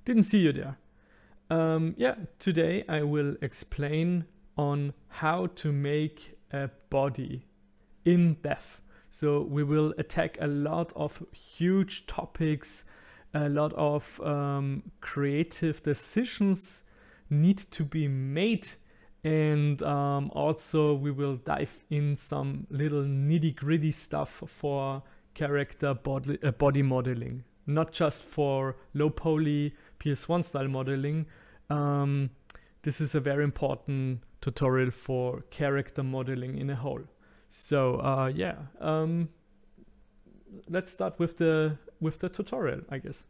Didn't see you there. Yeah, today I will explain on how to make a body in depth. So we will attack a lot of huge topics, a lot of creative decisions need to be made, and also we will dive in some little nitty-gritty stuff for character body modeling, not just for low poly PS1 style modeling. This is a very important tutorial for character modeling in a whole. So yeah, let's start with the tutorial, I guess.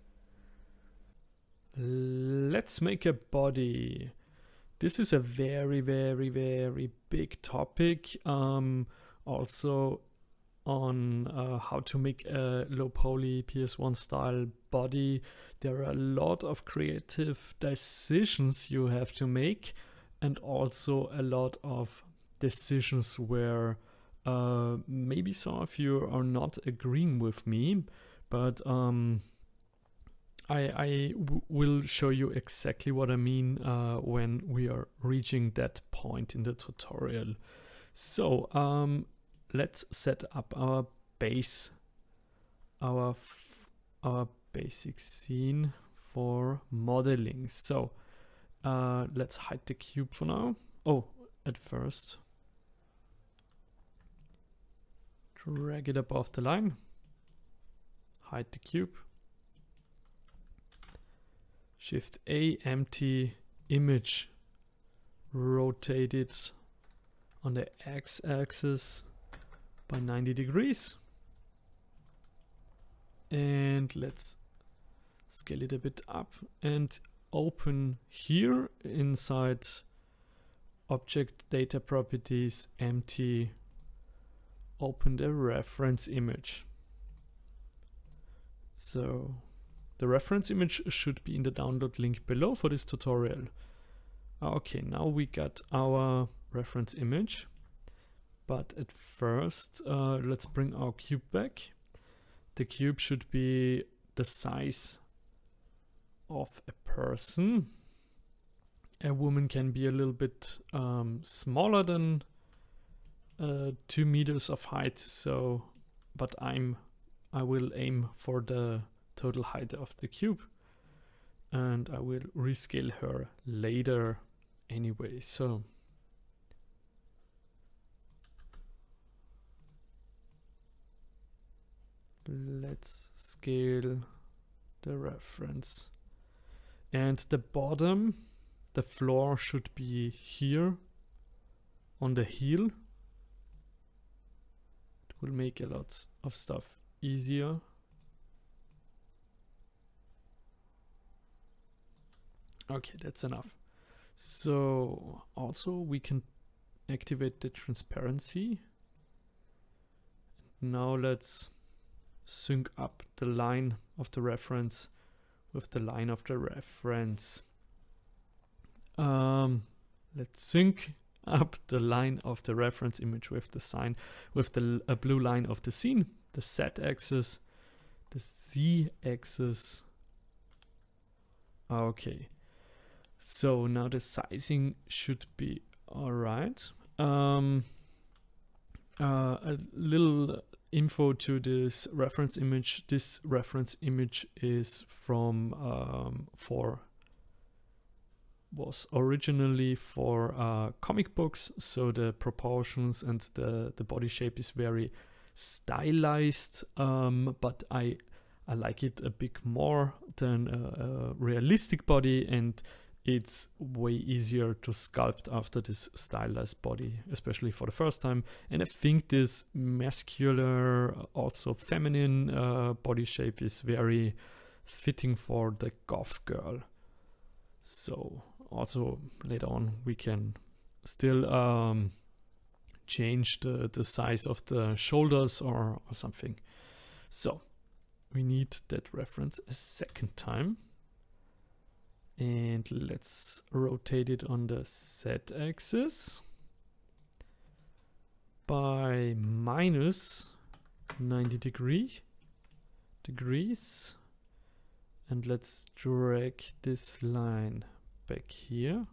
Let's make a body. This is a very big topic. Also on how to make a low poly PS1 style body. There are a lot of creative decisions you have to make, and also a lot of decisions where maybe some of you are not agreeing with me, but I will show you exactly what I mean when we are reaching that point in the tutorial. So let's set up our base, our basic scene for modeling. So let's hide the cube for now. Oh, at first, drag it above the line, hide the cube, Shift A, empty image, rotate it on the x-axis by 90 degrees, and let's scale it a bit up and open here inside object data properties, empty, open the reference image. So the reference image should be in the download link below for this tutorial. Okay, now we got our reference image, but at first let's bring our cube back. The cube should be the size of a person. A woman can be a little bit smaller than 2 meters of height, so but I will aim for the total height of the cube, and I will rescale her later anyway. So let's scale the reference, and the bottom, the floor should be here on the heel. It will make a lot of stuff easier. Okay, that's enough. So also we can activate the transparency. Now let's sync up the line of the reference with the line of the reference. Let's sync up the line of the reference image with the blue line of the scene, the z-axis, the z-axis. Okay. So now the sizing should be all right. A little info to this reference image. This reference image is from was originally for comic books, so the proportions and the body shape is very stylized, but I like it a bit more than a realistic body, and it's way easier to sculpt after this stylized body, especially for the first time. And I think this muscular, also feminine body shape is very fitting for the goth girl. So also later on we can still change the size of the shoulders or something. So we need that reference a second time. And let's rotate it on the z-axis by minus 90 degrees. And let's drag this line back here.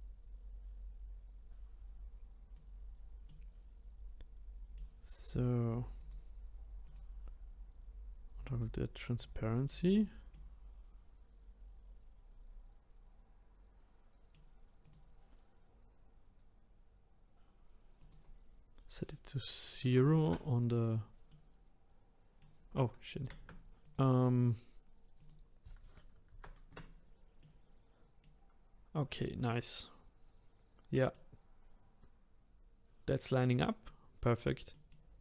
So toggle the transparency. Set it to 0 on the, oh shit. Okay, nice. Yeah. That's lining up. Perfect.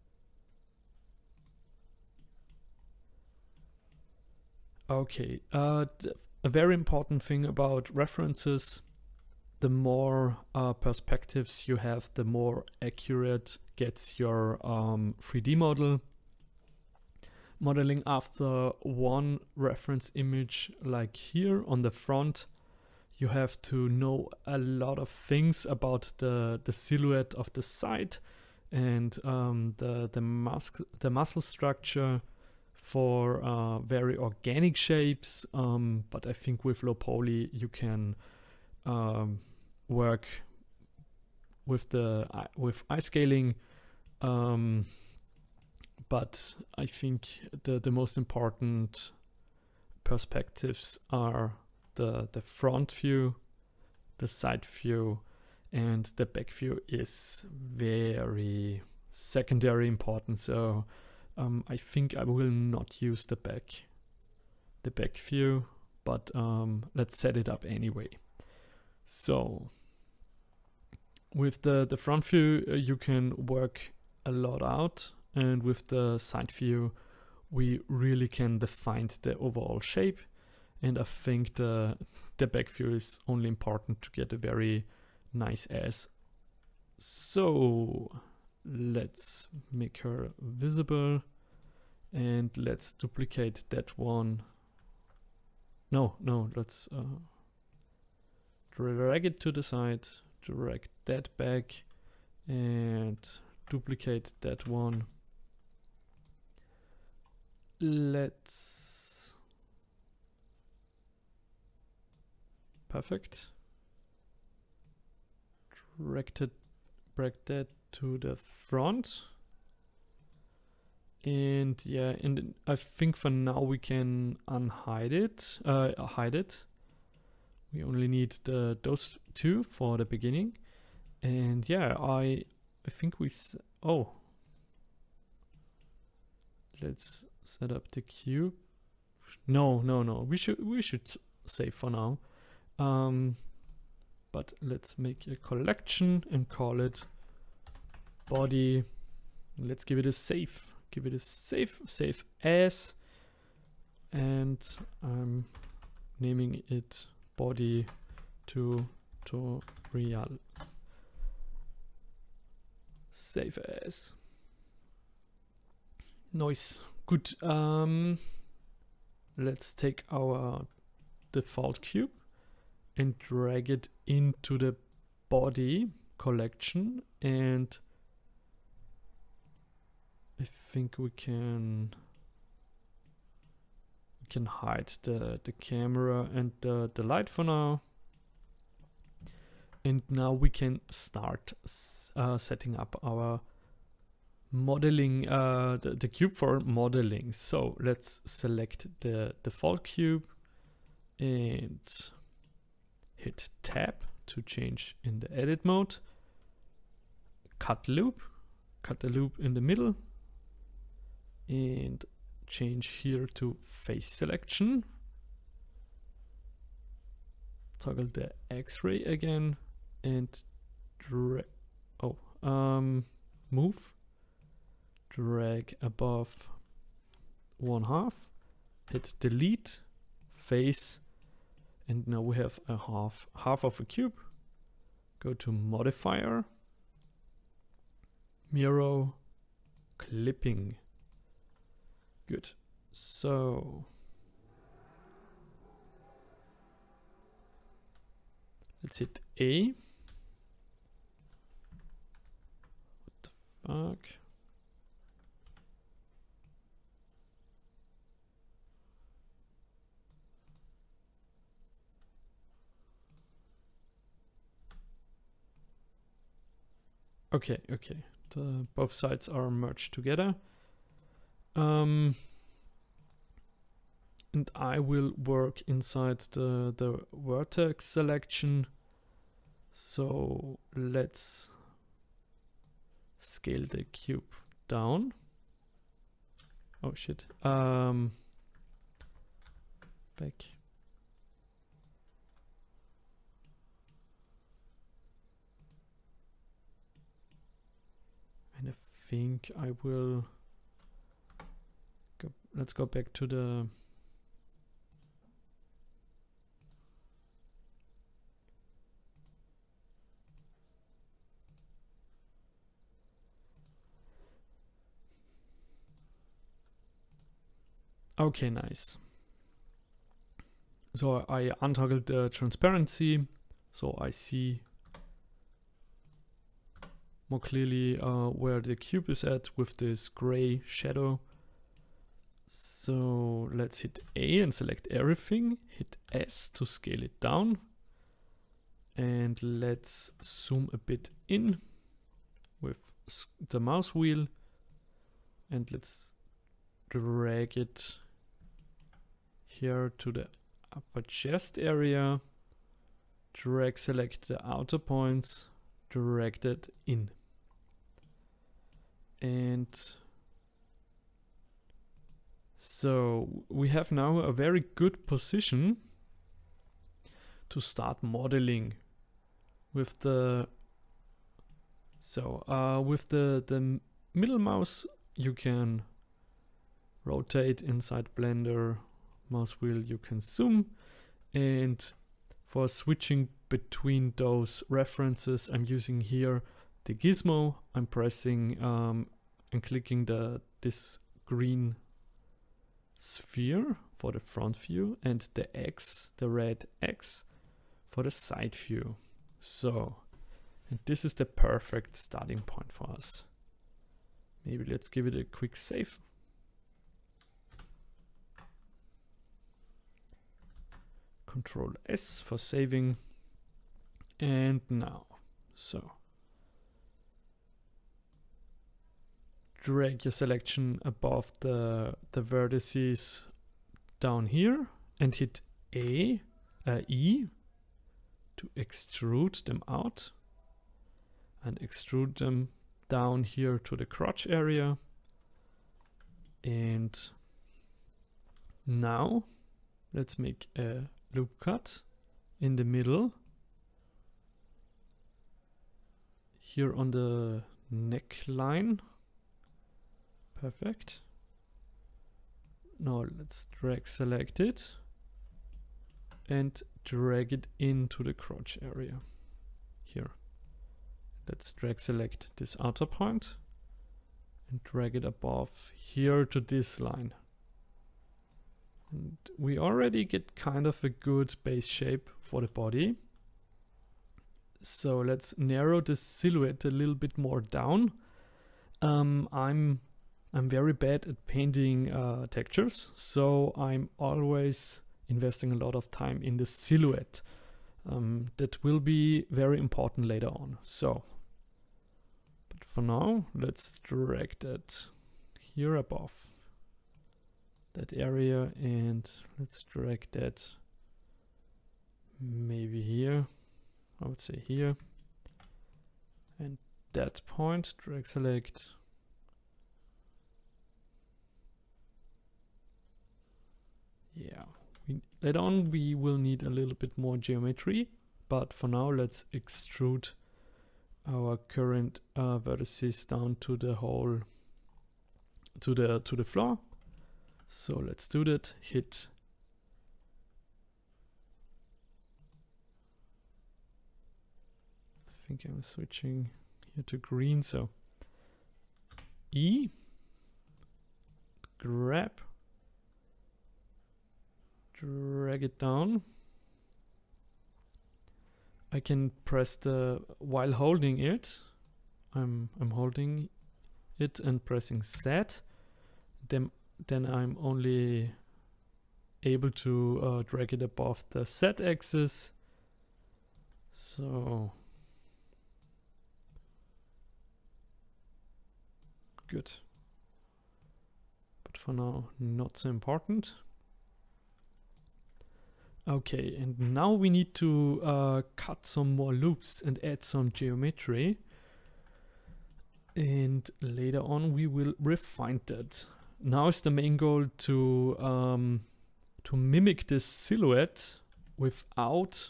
Okay, a very important thing about references, the more perspectives you have, the more accurate gets your 3D model. Modeling after one reference image, like here on the front, you have to know a lot of things about the silhouette of the side and the muscle structure for very organic shapes. But I think with low poly you can work with eye scaling. But I think the most important perspectives are the front view, the side view, and the back view is very secondary important. So I think I will not use the back view, but let's set it up anyway. So with the front view, you can work a lot out, and with the side view, we really can define the overall shape. And I think the back view is only important to get a very nice ass. So let's make her visible and let's duplicate that one. No, let's drag it to the side, drag that back and duplicate that one. Let's, perfect. Drag that to the front. And yeah, and I think for now we can unhide it, hide it. We only need those two for the beginning. And yeah, I think oh, let's set up the cube. No, we should save for now. But let's make a collection and call it body. Let's give it a save. Give it a save as, and I'm naming it body tutorial. Save as. Nice. Good. Let's take our default cube and drag it into the body collection, and I think we can hide the camera and the light for now. And now we can start setting up our modeling, the cube for modeling. So let's select the default cube and hit tab to change in the edit mode. Cut the loop in the middle, and change here to face selection. Toggle the X-ray again and move, drag above 1/2, hit delete, face, and now we have a half of a cube. Go to modifier, mirror, clipping. Good. So let's hit A. What the fuck? Okay. Both sides are merged together. And I will work inside the vertex selection. So let's scale the cube down. Oh shit. Back. And I think I will go, let's go back to the okay, nice. So I untoggled the transparency, so I see more clearly where the cube is at with this gray shadow. So let's hit A and select everything, hit S to scale it down, and let's zoom a bit in with the mouse wheel, and let's drag it here to the upper chest area, drag select the outer points, drag that in. And so we have now a very good position to start modeling with the with the middle mouse you can rotate inside Blender, mouse wheel you can zoom, and for switching between those references I'm using here the gizmo. I'm pressing and clicking this green sphere for the front view and the X, the red X, for the side view. So, and this is the perfect starting point for us. Maybe let's give it a quick save. Control S for saving. And now, so drag your selection above the vertices down here and hit E to extrude them out and extrude them down here to the crotch area. And now let's make a loop cut in the middle here on the neckline. Perfect. Now let's drag select it and drag it into the crotch area here. Let's drag select this outer point and drag it above here to this line. And we already get kind of a good base shape for the body. So let's narrow the silhouette a little bit more down. I'm very bad at painting textures, so I'm always investing a lot of time in the silhouette. That will be very important later on. So, but for now, let's drag that here above that area, and let's drag that maybe here. I would say here, and that point, drag select. Yeah, later on we will need a little bit more geometry, but for now let's extrude our current vertices down to the whole to the floor. So let's do that. Hit I think I'm switching here to green, so E, grab, drag it down. I can press the while holding it. I'm holding it and pressing Z. Then I'm only able to drag it above the Z axis. So good. But for now, not so important. Okay, and now we need to cut some more loops and add some geometry. And later on we will refine that. Now is the main goal to mimic this silhouette without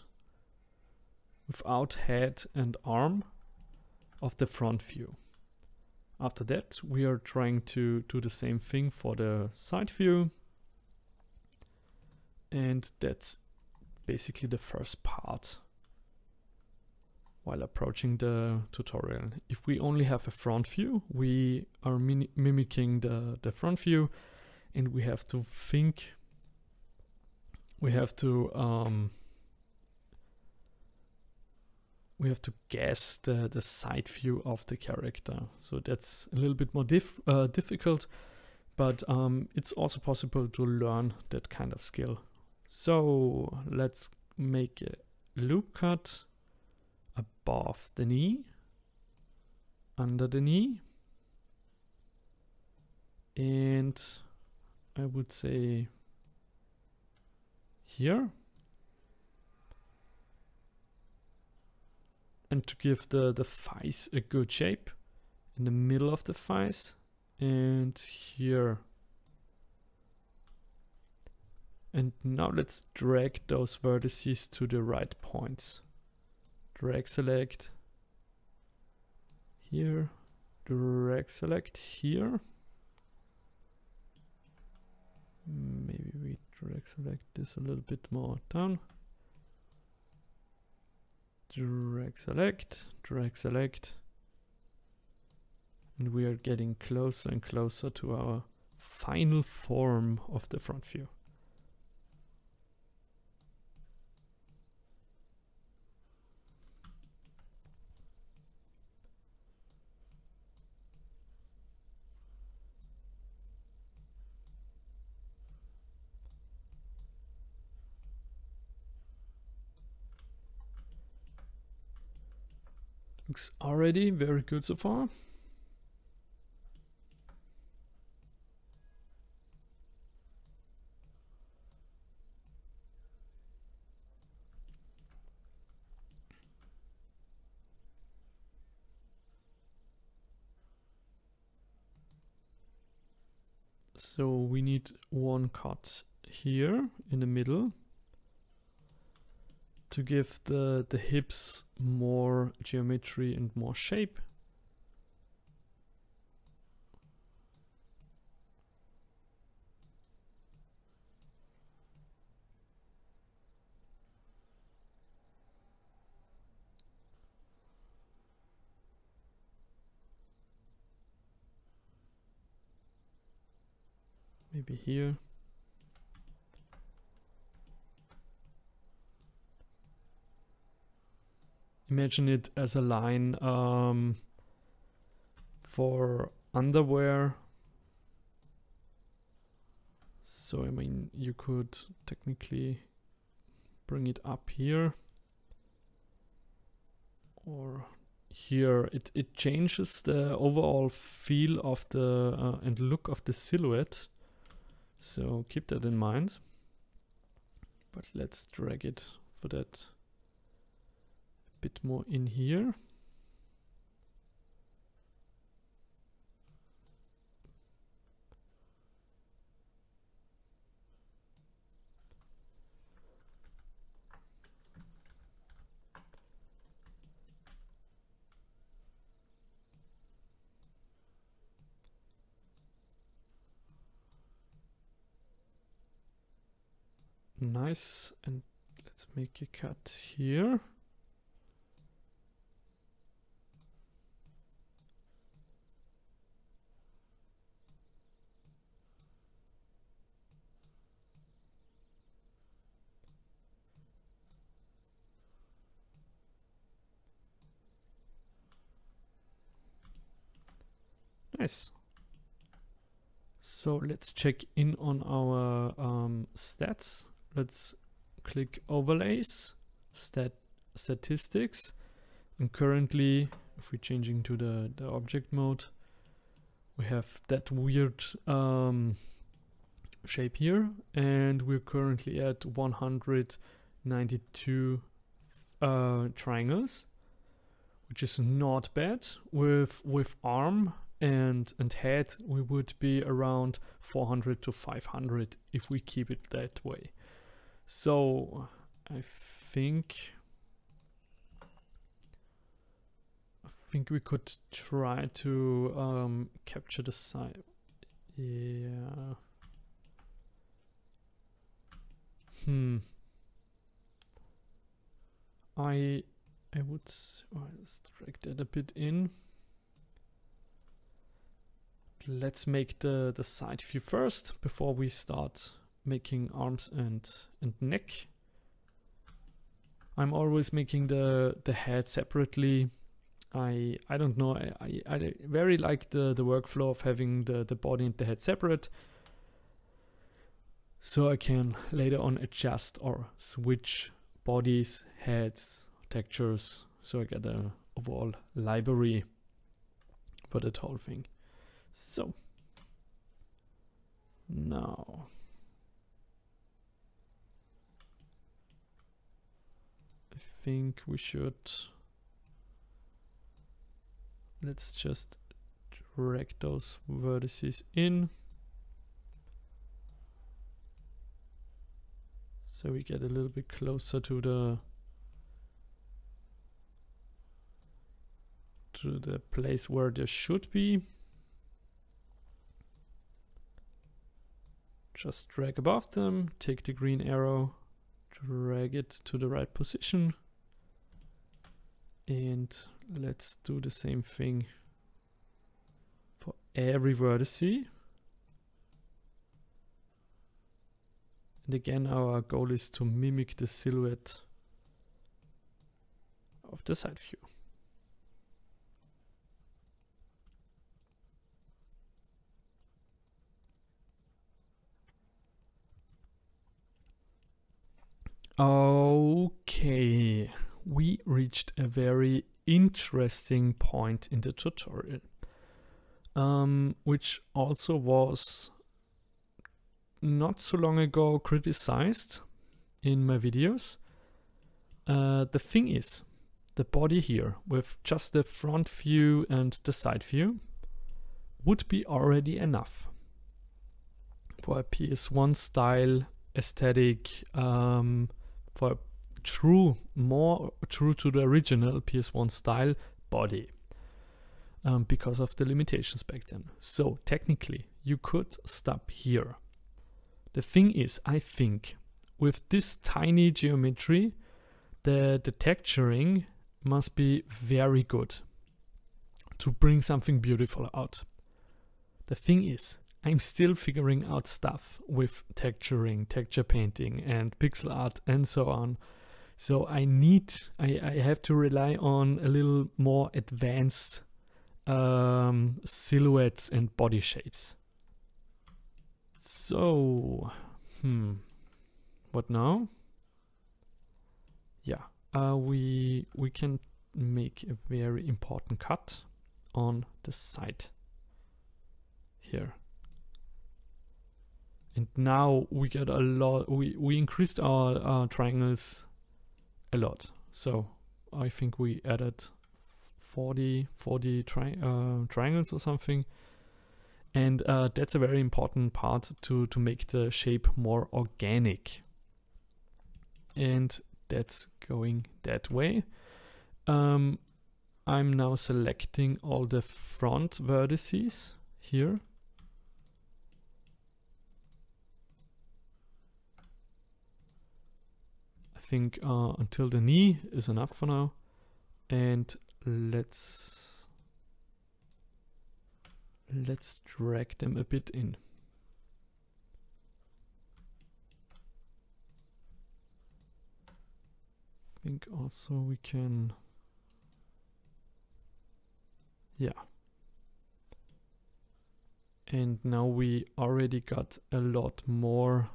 head and arm of the front view. After that, we are trying to do the same thing for the side view. And that's basically the first part while approaching the tutorial. If we only have a front view, we are mimicking the front view, and we have to think, we have to guess the side view of the character. So that's a little bit more difficult, but it's also possible to learn that kind of skill. So let's make a loop cut above the knee, under the knee, and I would say here. And to give the thighs a good shape, in the middle of the thighs, and here. And now let's drag those vertices to the right points. Drag select here, drag select here. Maybe we drag select this a little bit more down. Drag select, and we are getting closer and closer to our final form of the front view. Looks already very good so far. So we need one cut here in the middle to give the hips more geometry and more shape. Maybe here. Imagine it as a line for underwear. So I mean, you could technically bring it up here or here. It changes the overall feel of the and look of the silhouette. So keep that in mind. But let's drag it for that a bit more in here. Nice, and let's make a cut here. Nice. So let's check in on our stats. Let's click overlays, statistics, and currently, if we're changing to the object mode, we have that weird shape here, and we're currently at 192 triangles, which is not bad. With arm and head, we would be around 400 to 500 if we keep it that way. So I think we could try to capture the side. Yeah. I would let's drag that a bit in. Let's make the side view first before we start making arms and neck. I'm always making the head separately. I don't know, I very like the workflow of having the body and the head separate, so I can later on adjust or switch bodies, heads, textures, so I get a overall library for that whole thing. So now I think we should, let's just drag those vertices in so we get a little bit closer to the place where there should be. Just drag above them, take the green arrow, drag it to the right position, and let's do the same thing for every vertice. And again, our goal is to mimic the silhouette of the side view. Okay, we reached a very interesting point in the tutorial, which also was not so long ago criticized in my videos. The thing is, the body here with just the front view and the side view would be already enough for a PS1 style aesthetic, for more true to the original PS1 style body, because of the limitations back then. So technically you could stop here. The thing is, I think with this tiny geometry, the texturing must be very good to bring something beautiful out. The thing is, I'm still figuring out stuff with texturing, texture painting and pixel art and so on. So I have to rely on a little more advanced silhouettes and body shapes. So, what now? Yeah, we can make a very important cut on the side here. And now we get a lot, we increased our triangles a lot. So I think we added 40 triangles or something. And that's a very important part to make the shape more organic. And that's going that way. I'm now selecting all the front vertices here. I think until the knee is enough for now. And let's drag them a bit in. I think also we can, yeah. And now we already got a lot more,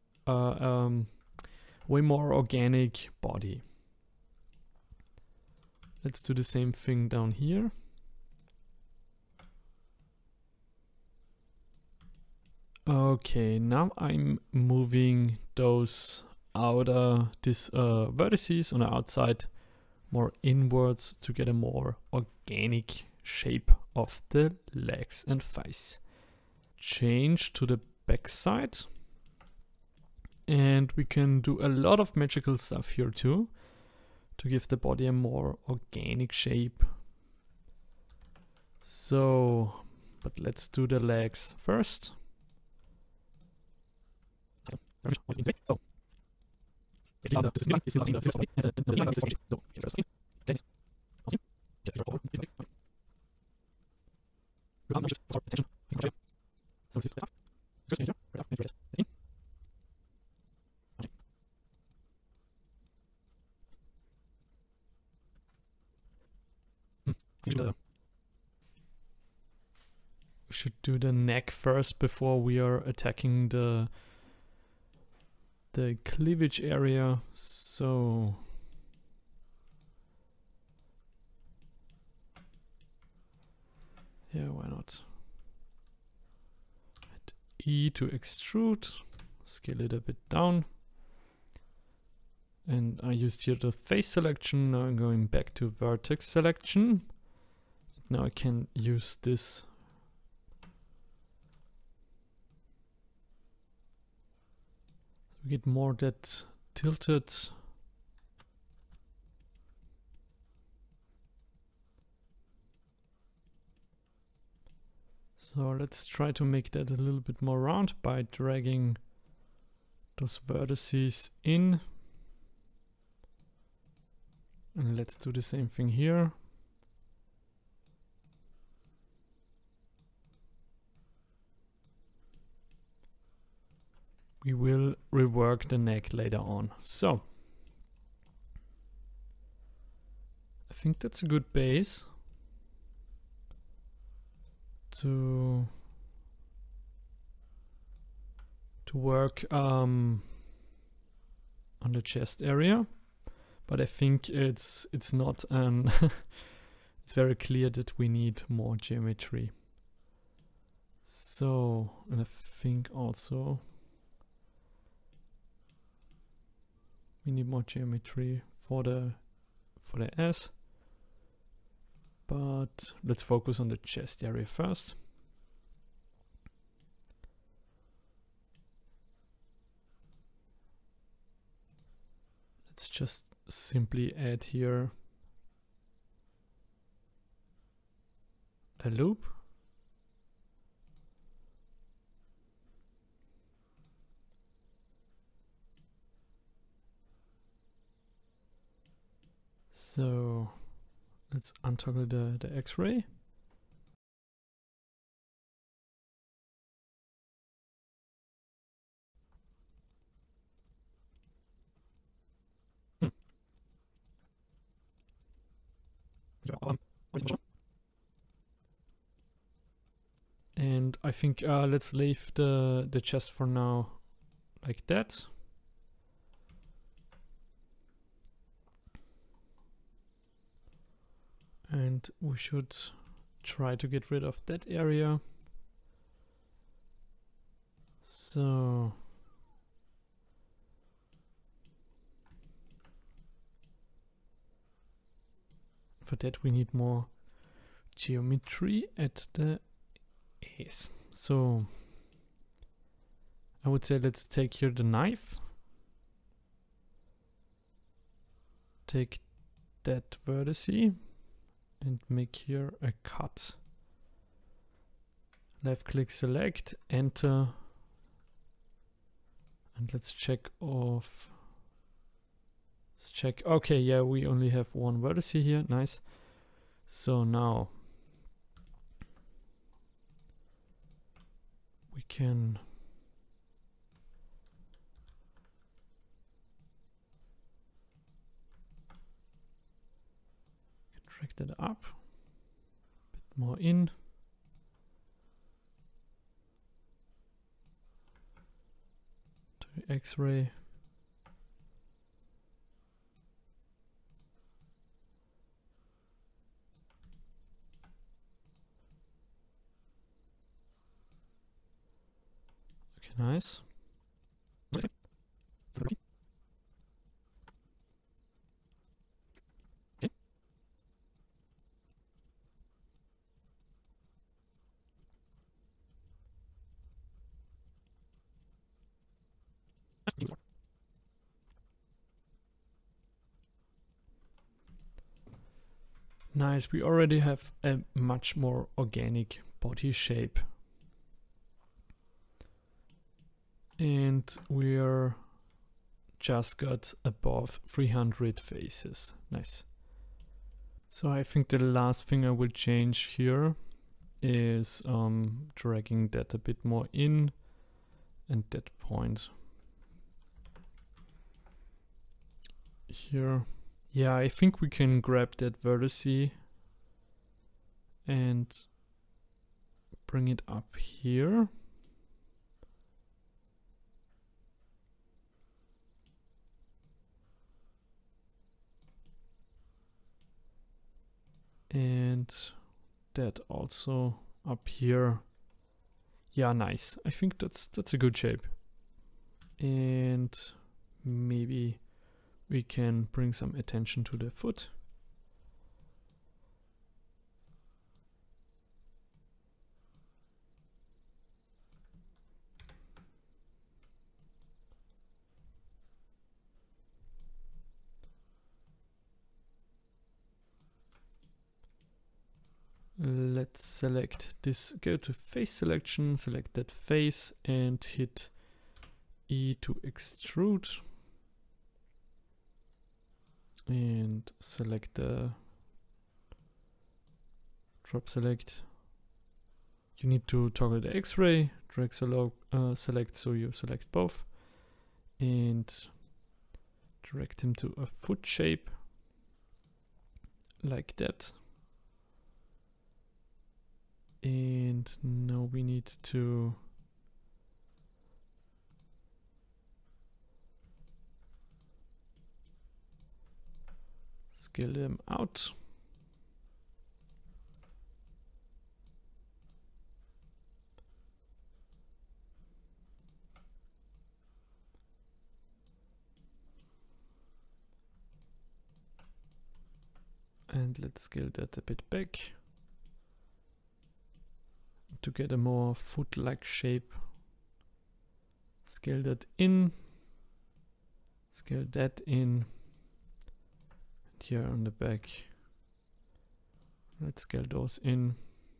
way more organic body. Let's do the same thing down here. Okay, now I'm moving these vertices on the outside more inwards to get a more organic shape of the legs and face. Change to the back side. And we can do a lot of magical stuff here too, to give the body a more organic shape. So, but let's do the legs first. We should do the neck first before we are attacking the cleavage area. So yeah, why not? Hit E to extrude, scale it a bit down. And I used here the face selection. Now I'm going back to vertex selection. Now I can use this. We get more that tilted. So let's try to make that a little bit more round by dragging those vertices in. And let's do the same thing here. We will rework the neck later on. So I think that's a good base to work on the chest area, but I think it's not an it's very clear that we need more geometry. So, and I think also we need more geometry for the S. But let's focus on the chest area first. Let's just simply add here a loop. So let's untoggle the X-ray. And I think let's leave the chest for now like that. And we should try to get rid of that area. So for that we need more geometry at the A's. So I would say let's take here the knife. Take that vertice and make here a cut. Left click, select, enter, and let's check off. Let's check. Okay, yeah, we only have one vertice here. Nice. So now we can drag that up, a bit more in. To the X-ray. Nice. Nice, we already have a much more organic body shape. And we're just got above 300 faces. Nice. So I think the last thing I will change here is dragging that a bit more in, and that point here. Yeah, I think we can grab that vertex and bring it up here. And that also up here. Yeah, nice. I think that's a good shape. And maybe we can bring some attention to the foot. Let's select this, go to face selection, select that face and hit E to extrude. And select the drop select. You need to toggle the X-ray, drag select so you select both. And drag them to a foot shape like that. And now we need to scale them out. And let's scale that a bit back to get a more foot-like shape. Scale that in, scale that in, and here on the back, let's scale those in.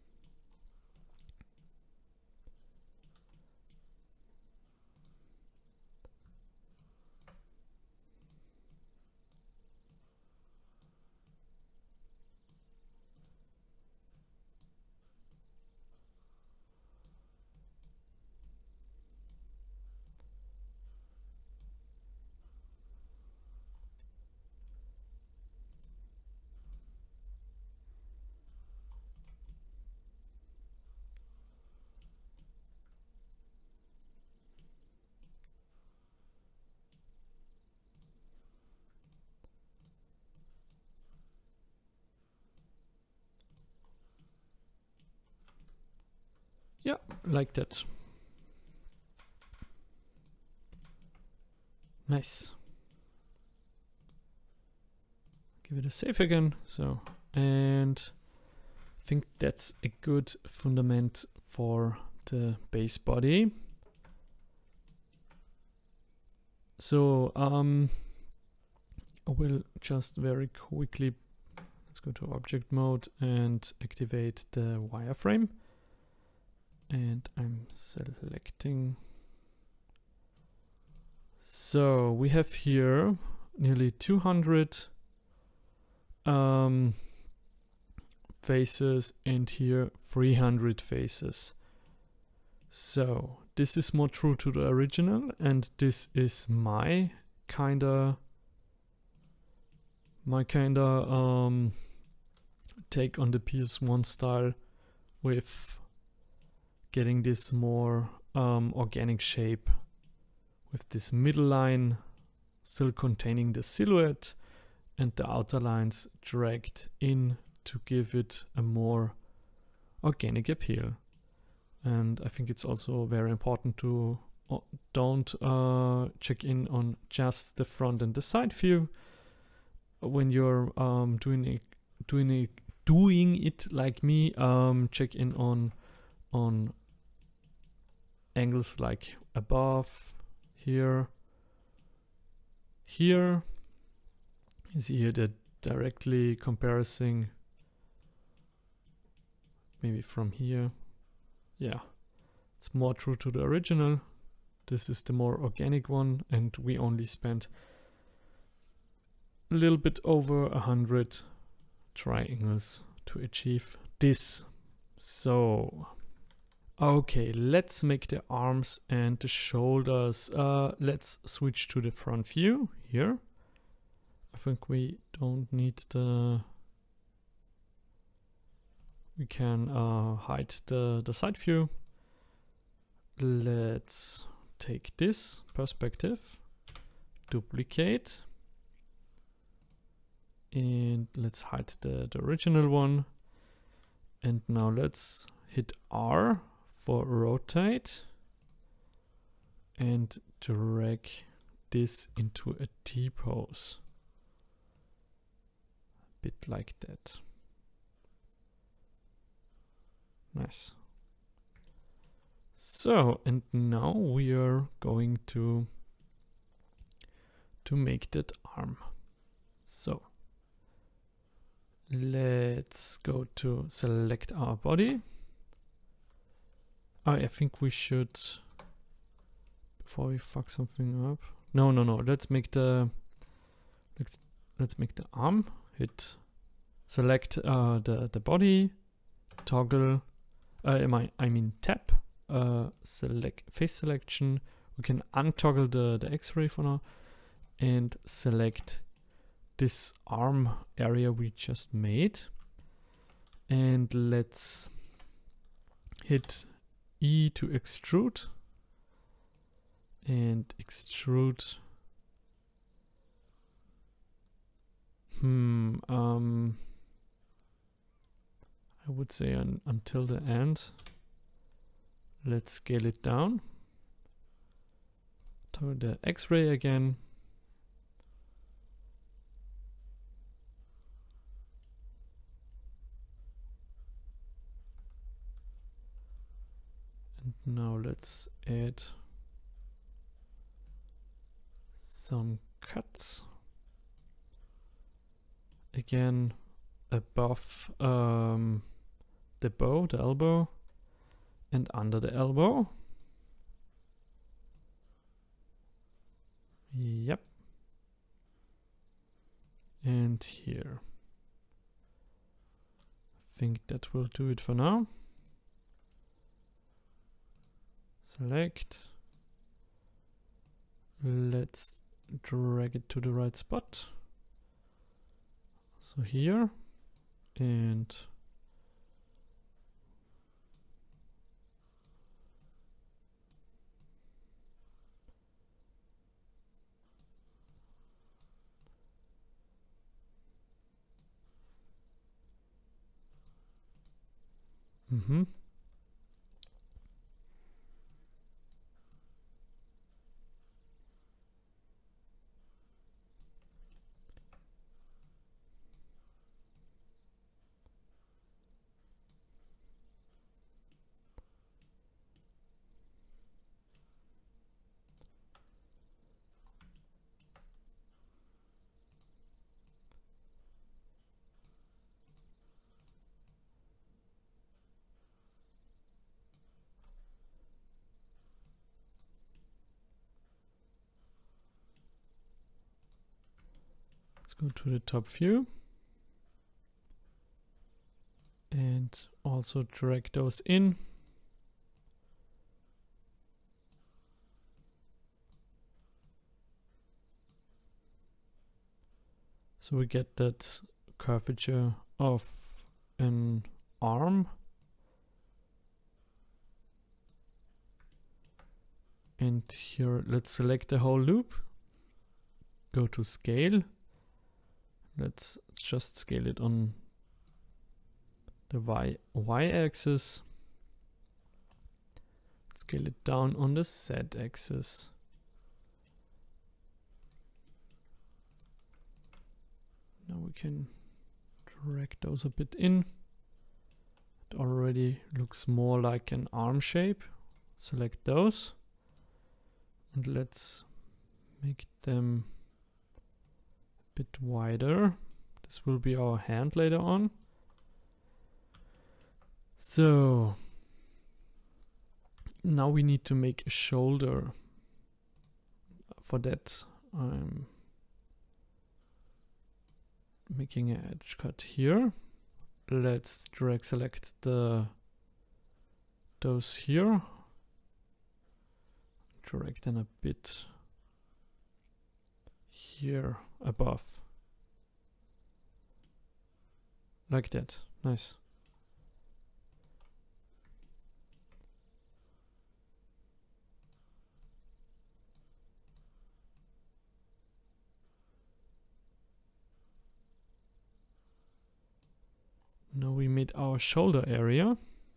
Yeah, like that. Nice. Give it a save again. So, and I think that's a good fundament for the base body. So, I will just very quickly, let's go to object mode and activate the wireframe. And I'm selecting. So we have here nearly 200 faces and here 300 faces. So this is more true to the original, and this is my kinda take on the PS1 style with getting this more organic shape with this middle line still containing the silhouette and the outer lines dragged in to give it a more organic appeal. And I think it's also very important to don't check in on just the front and the side view. When you're doing it like me, check in on angles like above, here. You see here the directly comparison, maybe from here. Yeah, it's more true to the original. This is the more organic one, and we only spent a little bit over 100 triangles to achieve this. So okay, let's make the arms and the shoulders. Let's switch to the front view here. I think we don't need we can hide the side view. Let's take this perspective, duplicate, and let's hide the original one. And now let's hit R for rotate and drag this into a T-pose. A bit like that. Nice. So, and now we are going to make that arm. So let's go to select our body. I think we should, before we fuck something up. No. Let's make the arm. Hit select the body, toggle. I mean tap. Select face selection. We can untoggle the X-ray for now and select this arm area we just made. And let's hit E to extrude and extrude. I would say until the end. Let's scale it down to the X-ray again. And now let's add some cuts. Again, above the bow, the elbow, and under the elbow. Yep. And here. I think that will do it for now. Select. Let's drag it to the right spot. So here, and let's go to the top view and also drag those in. So we get that curvature of an arm. And here, let's select the whole loop. Go to scale. Let's just scale it on the y-axis. scale it down on the Z-axis. Now we can drag those a bit in. It already looks more like an arm shape. Select those. And let's make them a bit wider. This will be our hand later on. So now we need to make a shoulder. For that, I'm making an edge cut here. Let's drag select those here. Drag them a bit here above. Like that. Nice. Now we made our shoulder area.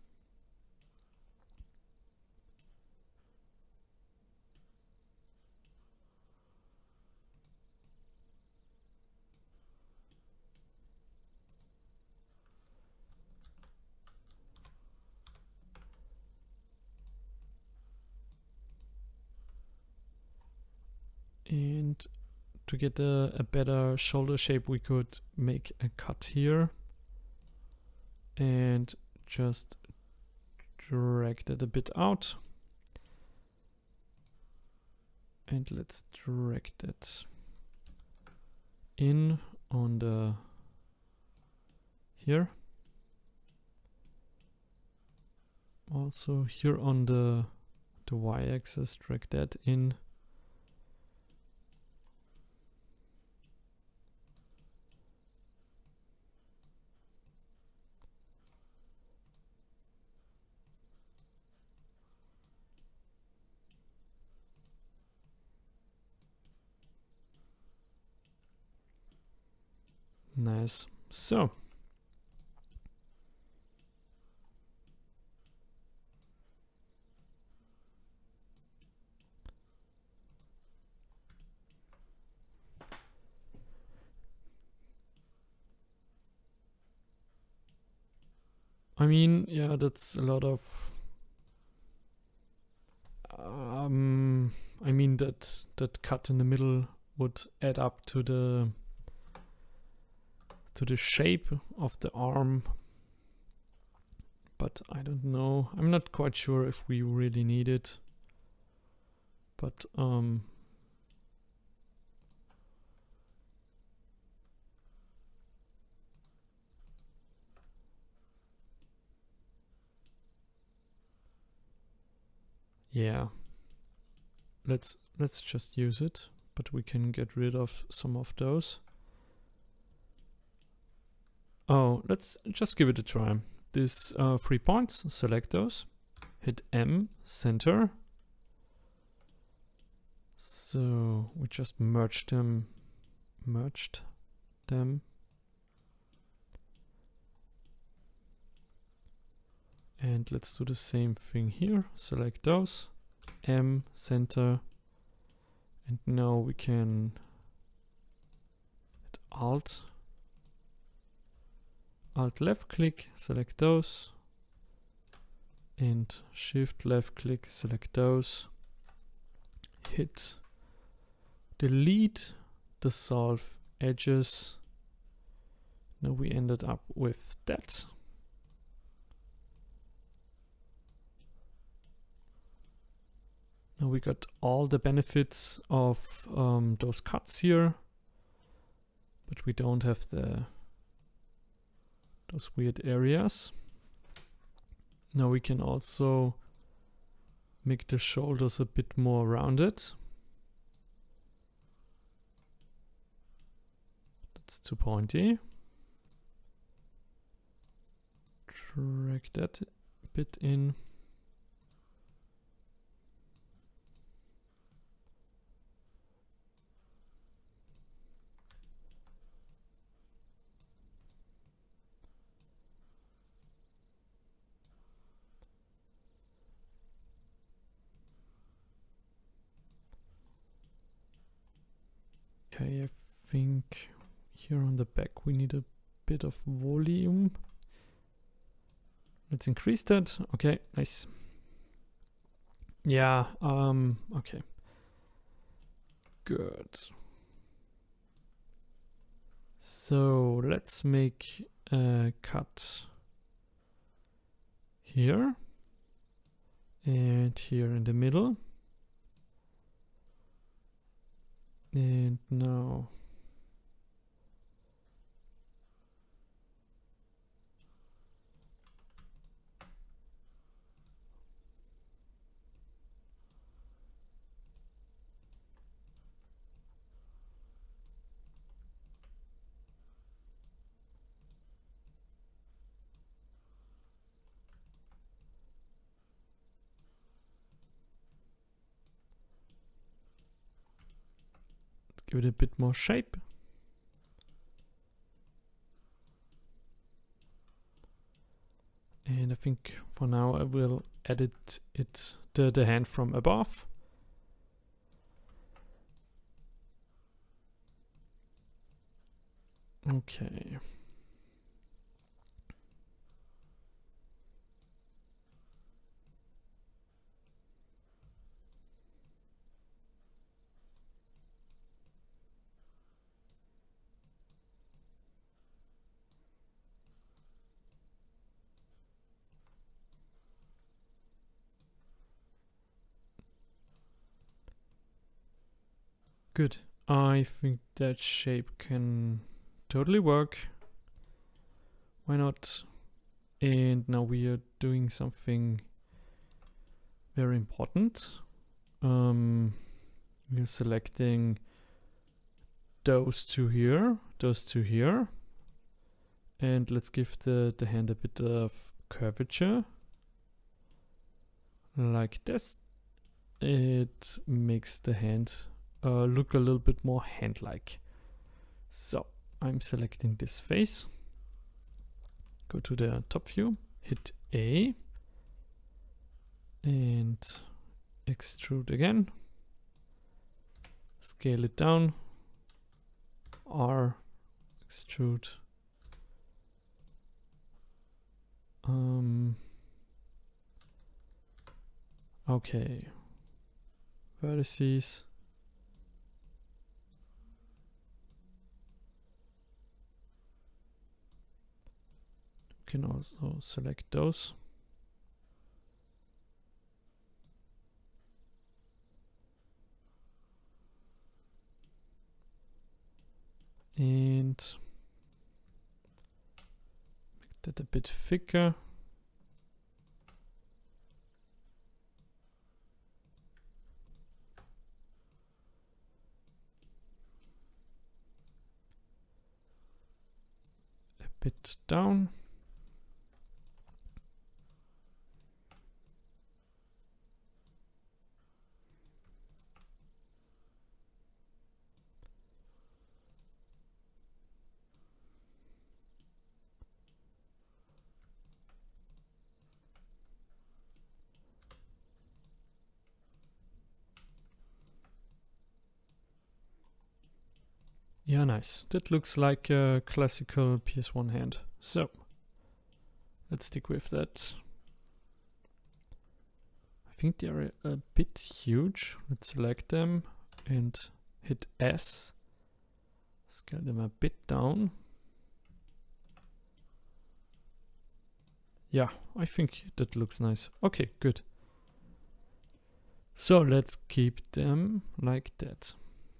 And to get a better shoulder shape, we could make a cut here and just drag that a bit out. And let's drag that in on the here. Also here on the y-axis, drag that in. Nice. So I mean, yeah, that's a lot of I mean that cut in the middle would add up to the shape of the arm, but I don't know. I'm not quite sure if we really need it, but yeah, let's just use it, but we can get rid of some of those. Oh, let's just give it a try. These 3 points, select those, hit M, center. So we just merged them. And let's do the same thing here. Select those, M, center. And now we can hit Alt left click, select those, and Shift left click, select those, hit delete, dissolve edges. Now we ended up with that. Now we got all the benefits of those cuts here, but we don't have those weird areas. Now we can also make the shoulders a bit more rounded. That's too pointy. Drag that a bit in. Okay, I think here on the back we need a bit of volume. Let's increase that. Okay, nice. Yeah, okay. Good. So let's make a cut here and here in the middle. And now give it a bit more shape. And I think for now I will edit the hand from above. Okay. Good. I think that shape can totally work. Why not? And now we are doing something very important. We're selecting those two here, and let's give the hand a bit of curvature like this. It makes the hand look a little bit more hand-like. So I'm selecting this face, go to the top view, hit A and extrude again, scale it down, R, extrude, okay, vertices, you can also select those. And make that a bit thicker. A bit down. Yeah, nice. That looks like a classical PS1 hand. So let's stick with that. I think they're a bit huge. Let's select them and hit S. Scale them a bit down. Yeah, I think that looks nice. Okay, good. So let's keep them like that.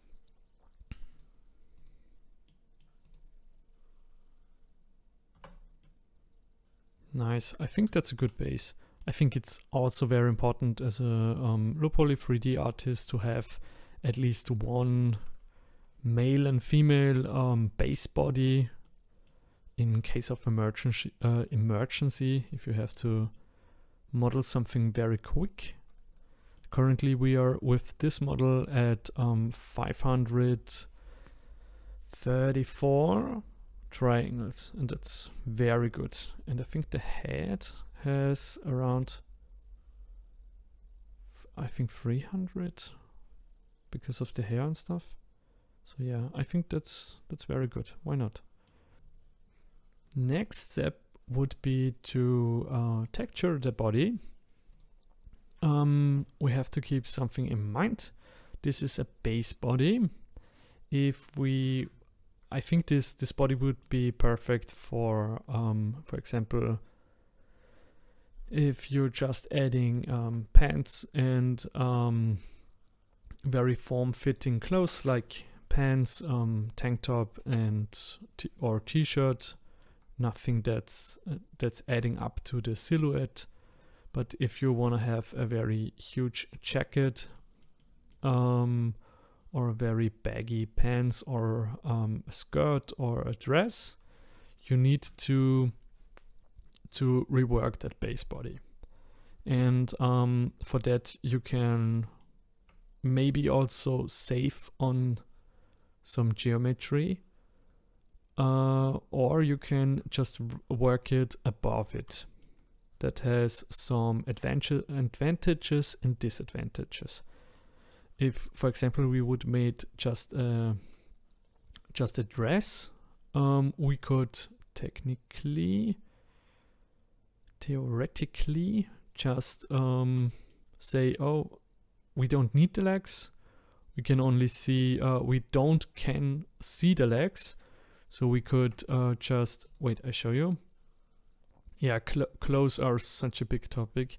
Nice. I think that's a good base. I think it's also very important as a low poly 3D artist to have at least one male and female base body in case of emergency, if you have to model something very quick. Currently we are with this model at 534 triangles, and that's very good. And I think the head has around, I think 300 because of the hair and stuff. So yeah, I think that's very good. Why not? Next step would be to texture the body. We have to keep something in mind. This is a base body. I think this body would be perfect for example, if you're just adding pants and very form-fitting clothes like pants, tank top, and or t-shirt. Nothing that's adding up to the silhouette. But if you want to have a very huge jacket, or a very baggy pants, or a skirt or a dress, you need to rework that base body. And for that you can maybe also save on some geometry, or you can just work it above it. That has some advantages and disadvantages. If, for example, we would make just a dress, we could theoretically just say, oh, we don't need the legs. We can only see, can see the legs. So we could just, wait, I show you. Yeah, clothes are such a big topic.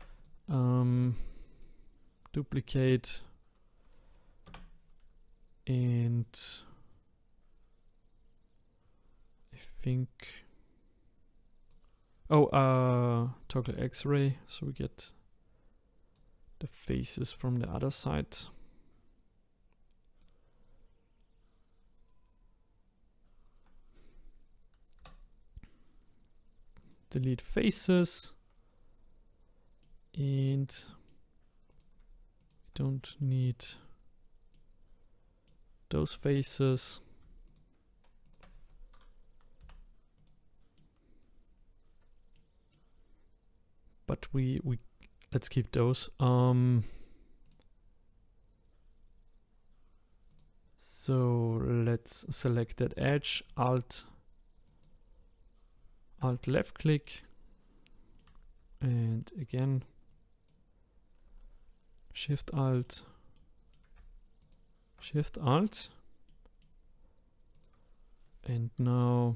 Duplicate. And I think, toggle X-ray, so we get the faces from the other side. Delete faces, and we don't need those faces. But we let's keep those. So let's select that edge, Alt left click, and again Shift Alt, and now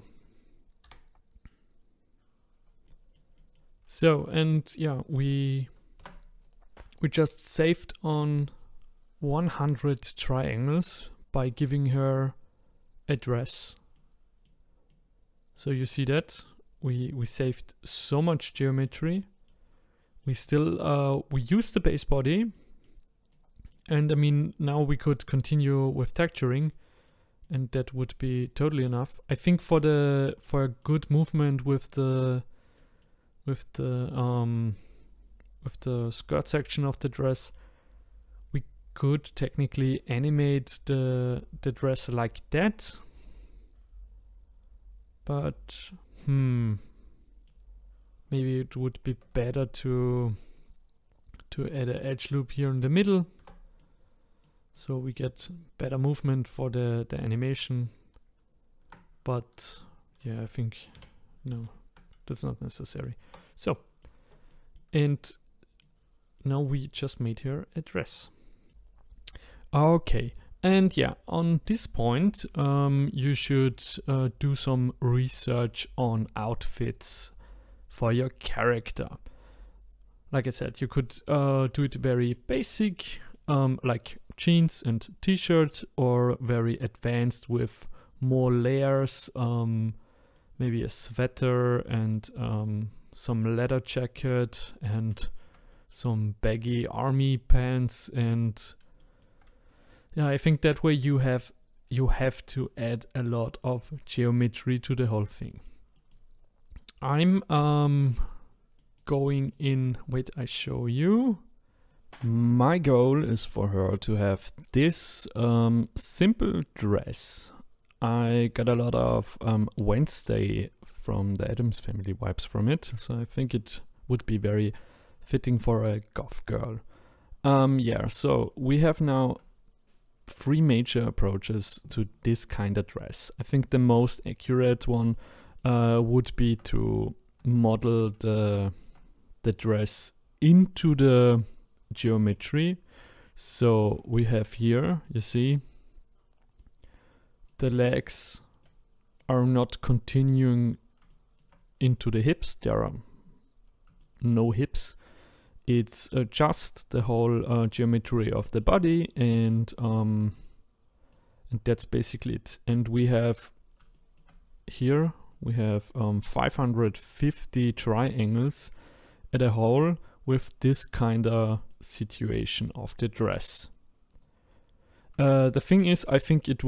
so, and yeah, we just saved on 100 triangles by giving her a dress. So you see that we saved so much geometry. We still we used the base body, and I mean, now we could continue with texturing, and that would be totally enough. I think for a good movement with the skirt section of the dress, we could technically animate the dress like that, but maybe it would be better to add an edge loop here in the middle, so we get better movement for the animation. But yeah, I think no, that's not necessary. So, and now we just made here a dress. Okay, and yeah, on this point, you should do some research on outfits for your character. Like I said, you could do it very basic, like jeans and t-shirt, or very advanced with more layers, maybe a sweater and some leather jacket and some baggy army pants. And yeah, I think that way you have to add a lot of geometry to the whole thing. I'm going in, wait, I show you. My goal is for her to have this simple dress. I got a lot of Wednesday from the Addams Family vibes from it, so I think it would be very fitting for a goth girl. Yeah, so we have now three major approaches to this kind of dress. I think the most accurate one would be to model the dress into the geometry. So we have here, you see, the legs are not continuing into the hips. There are no hips. It's just the whole geometry of the body, and that's basically it. And we have here, we have 550 triangles at a whole with this kind of situation of the dress. The thing is, I think it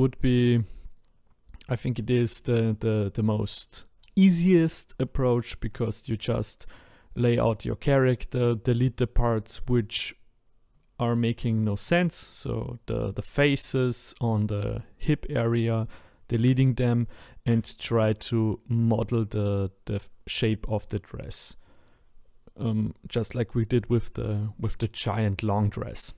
is the most easiest approach, because you just lay out your character, delete the parts which are making no sense. So the faces on the hip area, deleting them, and try to model the shape of the dress. Just like we did with the giant long dress.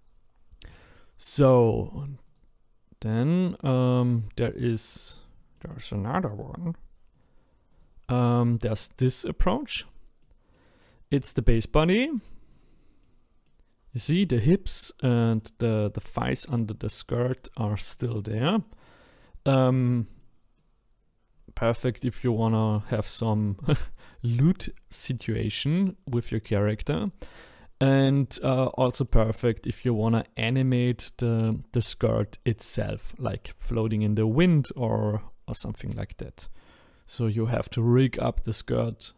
So then there's another one. There's this approach. It's the base body. You see the hips and the thighs under the skirt are still there. Perfect if you wanna have some loot situation with your character, and also perfect if you wanna animate the skirt itself, like floating in the wind or something like that. So you have to rig up the skirt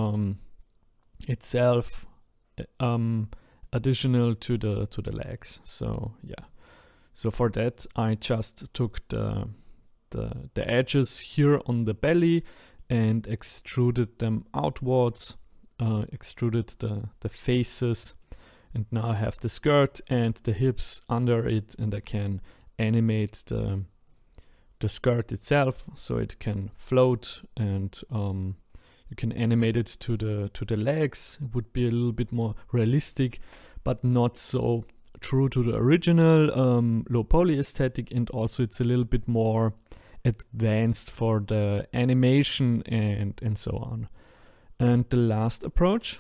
itself, additional to the legs. So yeah, so for that I just took the edges here on the belly and extruded them outwards, extruded the faces, and now I have the skirt and the hips under it, and I can animate the skirt itself so it can float, and you can animate it to the legs. It would be a little bit more realistic, but not so true to the original low poly aesthetic, and also it's a little bit more advanced for the animation and so on. And the last approach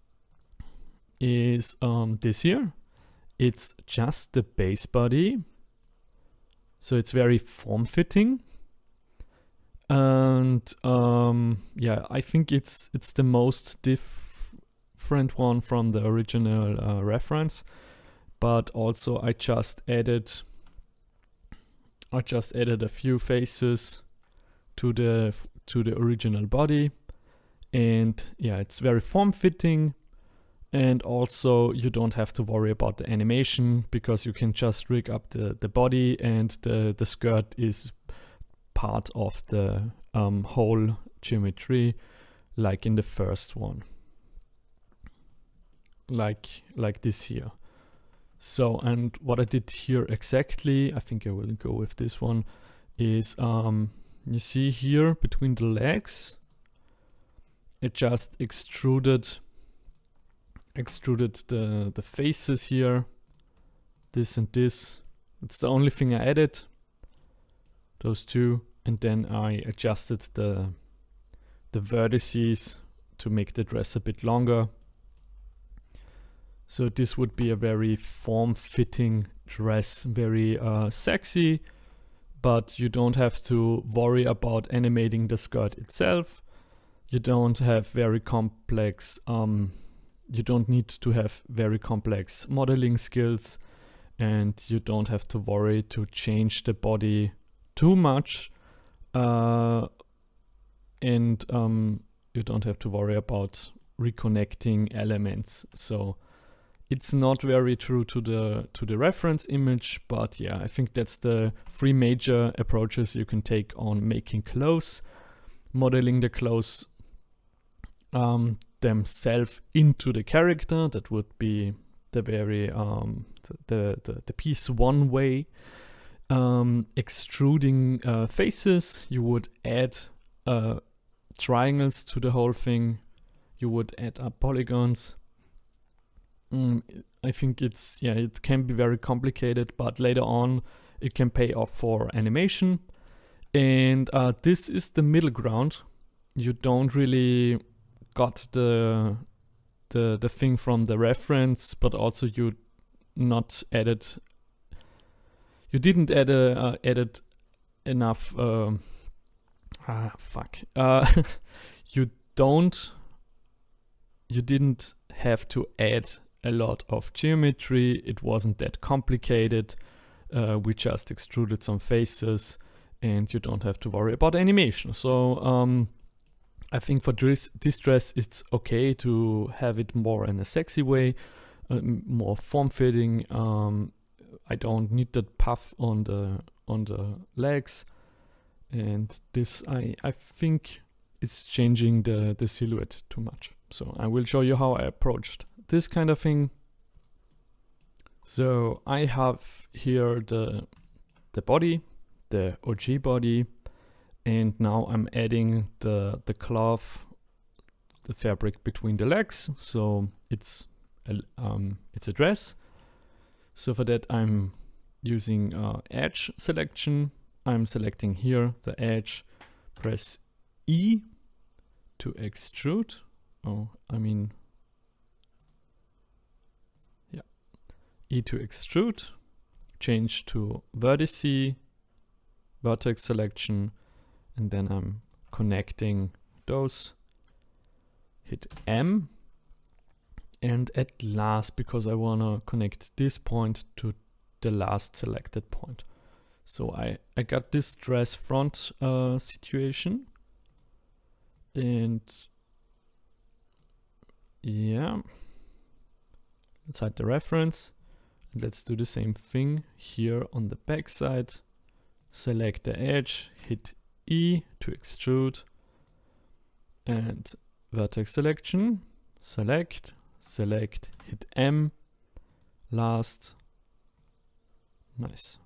is this here. It's just the base body, so it's very form-fitting, and yeah, I think it's the most different one from the original reference. But also I just added a few faces to the original body, and yeah, it's very form-fitting, and also you don't have to worry about the animation, because you can just rig up the body, and the skirt is part of the whole geometry, like in the first one, like this here. So, and what I did here exactly, I think I will go with this one, is you see here between the legs, it just extruded the faces here, this and this. It's the only thing I added, those two, and then I adjusted the vertices to make the dress a bit longer. So this would be a very form-fitting dress, very sexy, but you don't have to worry about animating the skirt itself. You don't have very complex, you don't need to have very complex modeling skills, and you don't have to worry to change the body too much, and you don't have to worry about reconnecting elements. So it's not very true to the reference image, but yeah, I think that's the three major approaches you can take on making clothes, modeling the clothes themselves into the character. That would be the very the piece one way. Extruding faces, you would add triangles to the whole thing. You would add up polygons. I think it can be very complicated, but later on it can pay off for animation. And this is the middle ground. You don't really got the thing from the reference, but also you not added. You didn't added enough. You didn't have to add a lot of geometry. It wasn't that complicated. We just extruded some faces, and you don't have to worry about animation. So I think for this dress, it's okay to have it more in a sexy way, more form-fitting. I don't need that puff on the legs, and this I think is changing the silhouette too much. So I will show you how I approached this kind of thing. So I have here the body, the OG body, and now I'm adding the cloth, the fabric between the legs. So it's a dress. So for that I'm using edge selection. I'm selecting here the edge, press E to extrude. E to extrude, change to vertex selection, and then I'm connecting those, hit M, and at last, because I want to connect this point to the last selected point. So I got this dress front situation, and yeah, let's hide the reference. Let's do the same thing here on the back side. Select the edge, hit E to extrude, and vertex selection, select, hit M, last, nice.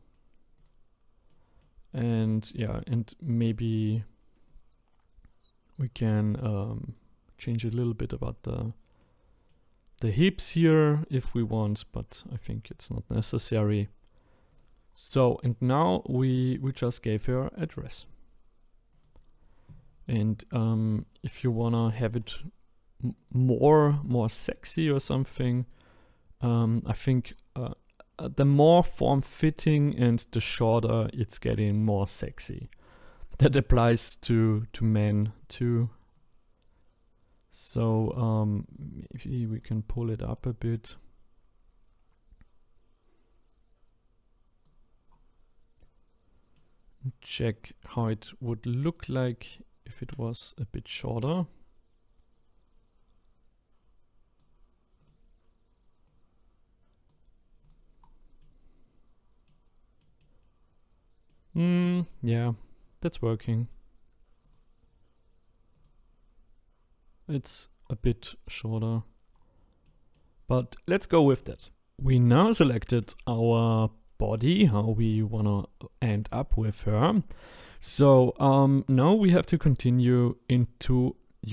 And yeah, and maybe we can change a little bit about the hips here if we want, but I think it's not necessary. So, and now we just gave her a dress. And if you wanna have it more sexy or something, I think the more form-fitting and the shorter it's getting, more sexy. That applies to men too. So maybe we can pull it up a bit. Check how it would look like if it was a bit shorter. Yeah, that's working. It's a bit shorter, but let's go with that. We now selected our body, how we wanna end up with her. So now we have to continue into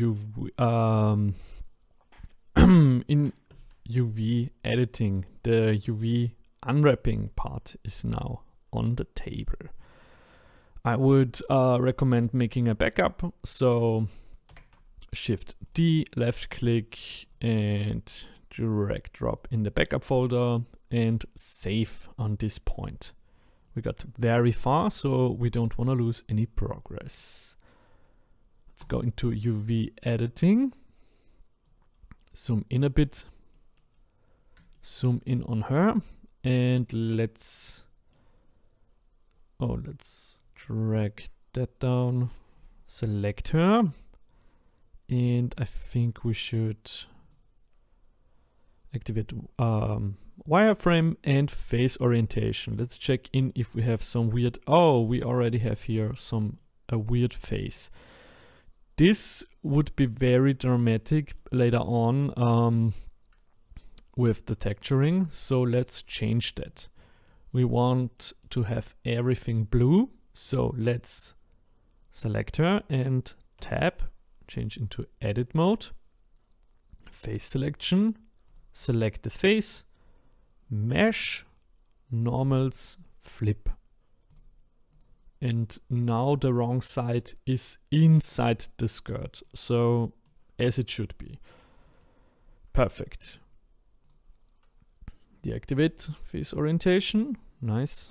in UV editing. The UV unwrapping part is now on the table. I would recommend making a backup. So Shift D, left click, and drag drop in the backup folder and save on this point. We got very far, so we don't want to lose any progress. Let's go into UV editing. Zoom in a bit. Zoom in on her, and let's drag that down. Select her. And I think we should activate wireframe and face orientation. Let's check in if we have some weird, we already have here a weird face. This would be very dramatic later on with the texturing. So let's change that. We want to have everything blue. So let's select her and tab. Change into edit mode, face selection, select the face, mesh, normals, flip And now the wrong side is inside the skirt. So as it should be. Perfect. Deactivate face orientation. Nice.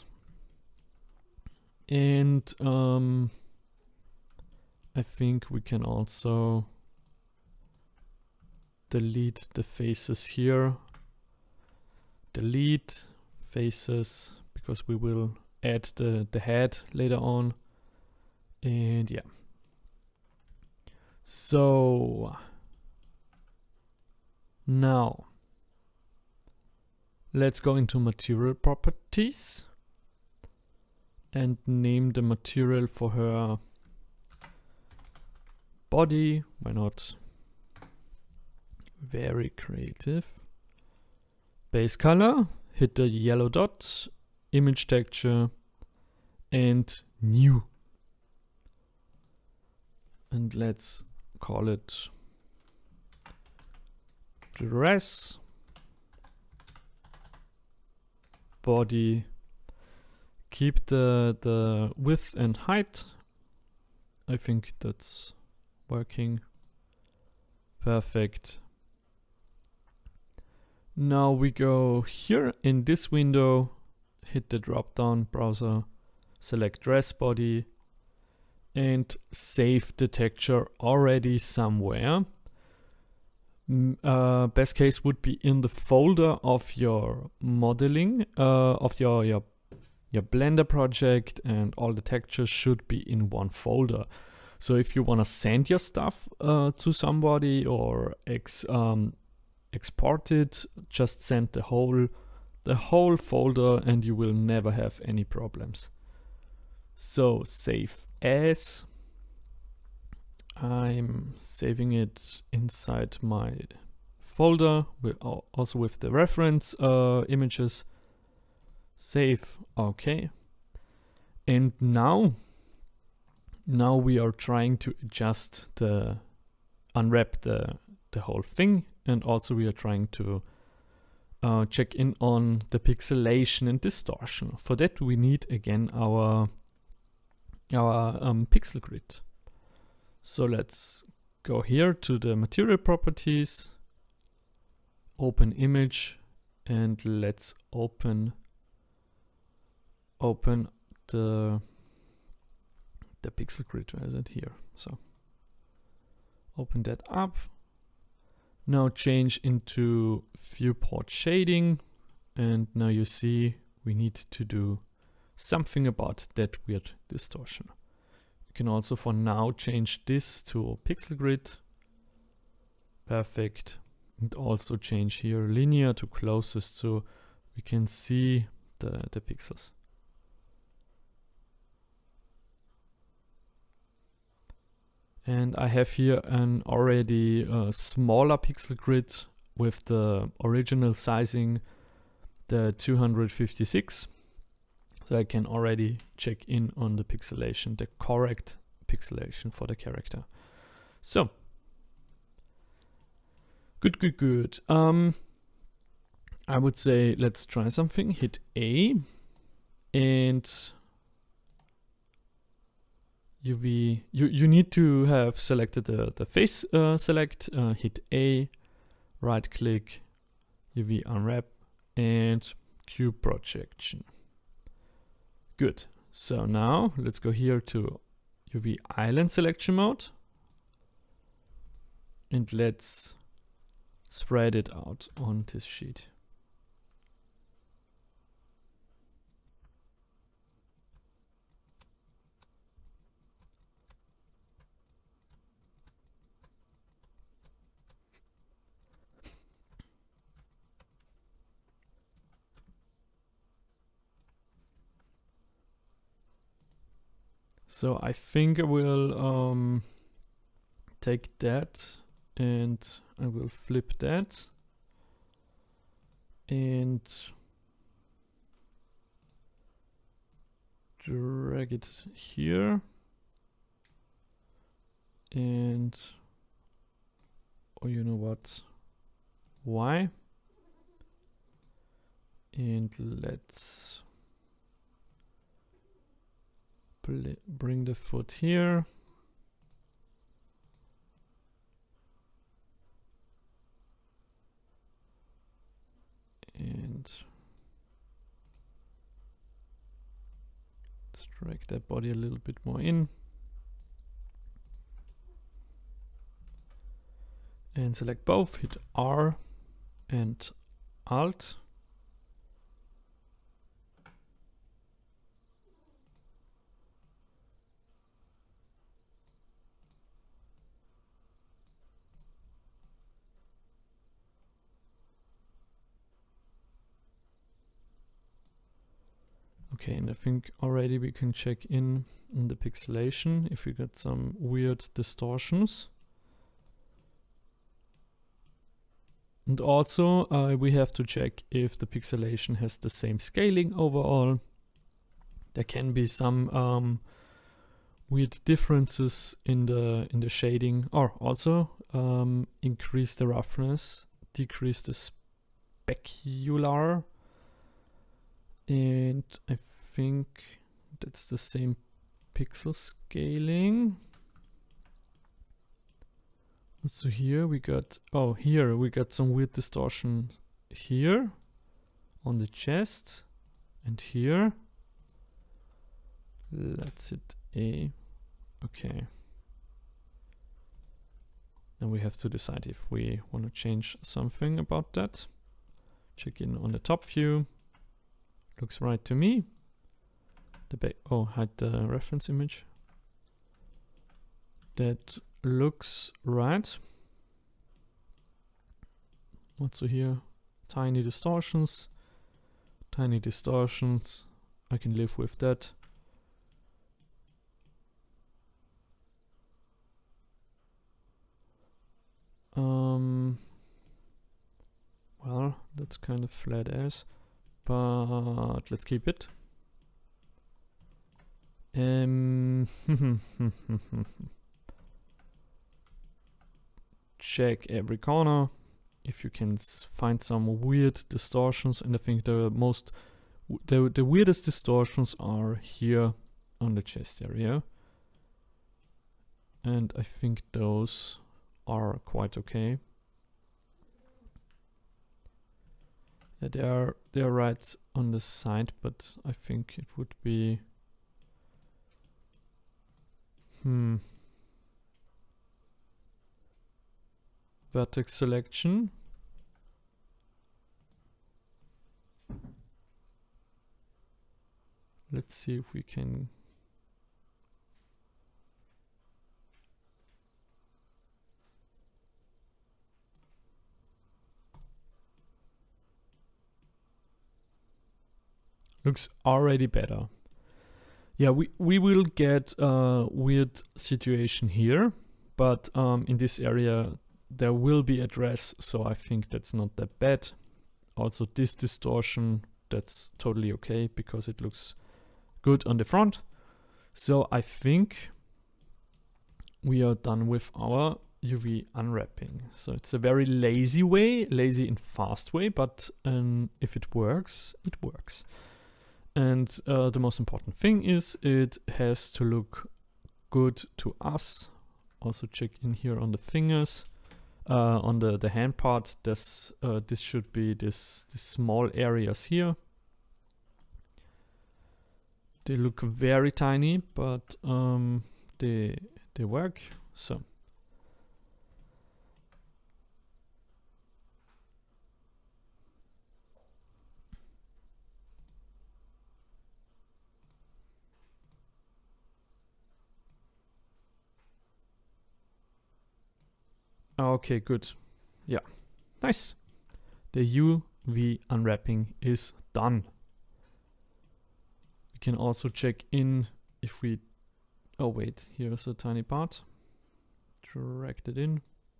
And I think we can also delete the faces here. Delete faces because we will add the head later on. And yeah. So now let's go into material properties and name the material for her body. Why not? Very creative. Base color, hit the yellow dot, image texture, and new. And let's call it dress body. Keep the width and height. I think that's working. Perfect. Now we go here in this window, hit the drop down browser, select dress body, and save the texture already somewhere. Best case would be in the folder of your modeling, of your Blender project, and all the textures should be in one folder. So if you want to send your stuff to somebody or export it, just send the whole folder and you will never have any problems. So save as. I'm saving it inside my folder also with the reference images. Save. Okay. And now we are trying to unwrap the whole thing, and also we are trying to check in on the pixelation and distortion. For that we need again our pixel grid. So let's go here to the material properties, open image, and let's open the pixel grid. Where is it? Here. So open that up. Now change into viewport shading, and now you see we need to do something about that weird distortion. You can also for now change this to pixel grid. Perfect. And also change here linear to closest so we can see the pixels. And I have here an already smaller pixel grid with the original sizing, the 256. So I can already check in on the pixelation, the correct pixelation for the character. So, good. I would say let's try something. Hit A and UV. You need to have selected the face select. Hit A, right click, UV unwrap, and cube projection. Good. So now let's go here to UV island selection mode, and let's spread it out on this sheet. So I think I will take that and I will flip that and drag it here, and oh, you know what, Y, and let's bring the foot here. And let's drag that body a little bit more in. And select both, hit R and Alt. Okay, and I think already we can check in the pixelation if we get some weird distortions. And also we have to check if the pixelation has the same scaling overall. There can be some weird differences in the shading, or also increase the roughness, decrease the specular. And I think that's the same pixel scaling. So here we got, here we got some weird distortion here on the chest and here. Let's hit A. Okay. And we have to decide if we want to change something about that. Check in on the top view. Looks right to me. Hide the reference image. That looks right. Also here, tiny distortions. Tiny distortions. I can live with that. Well, that's kind of flat ass, but let's keep it. Check every corner if you can find some weird distortions, and I think the weirdest distortions are here on the chest area, and I think those are quite okay. Yeah, they are right on the side, but I think it would be vertex selection. Let's see if we can looks already better. Yeah, we will get a weird situation here, but in this area there will be a dress, so I think that's not that bad. Also this distortion, that's totally okay because it looks good on the front. So I think we are done with our UV unwrapping. So it's a very lazy and fast way, but if it works, it works. And the most important thing is it has to look good to us. Also check in here on the fingers, on the hand part. This should be these small areas here. They look very tiny, but they work. So okay, good. Yeah, nice. The UV unwrapping is done. We can also check in if we... Oh wait, here's a tiny part. Drag it in.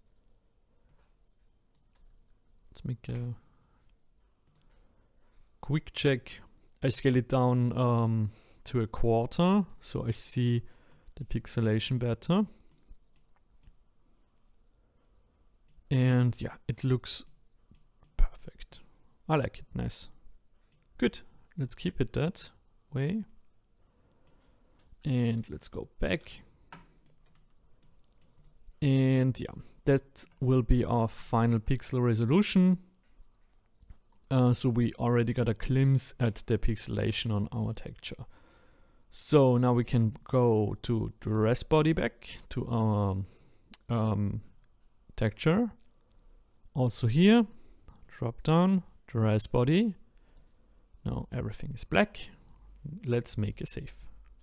Let's make a quick check. I scale it down to a quarter, so I see the pixelation better. And yeah, it looks perfect. I like it, nice. Good, let's keep it that way. And let's go back. And yeah, that will be our final pixel resolution. So we already got a glimpse at the pixelation on our texture. So now we can go to dress body back to our texture. Also here, drop down, dress body. Now everything is black. Let's make a save.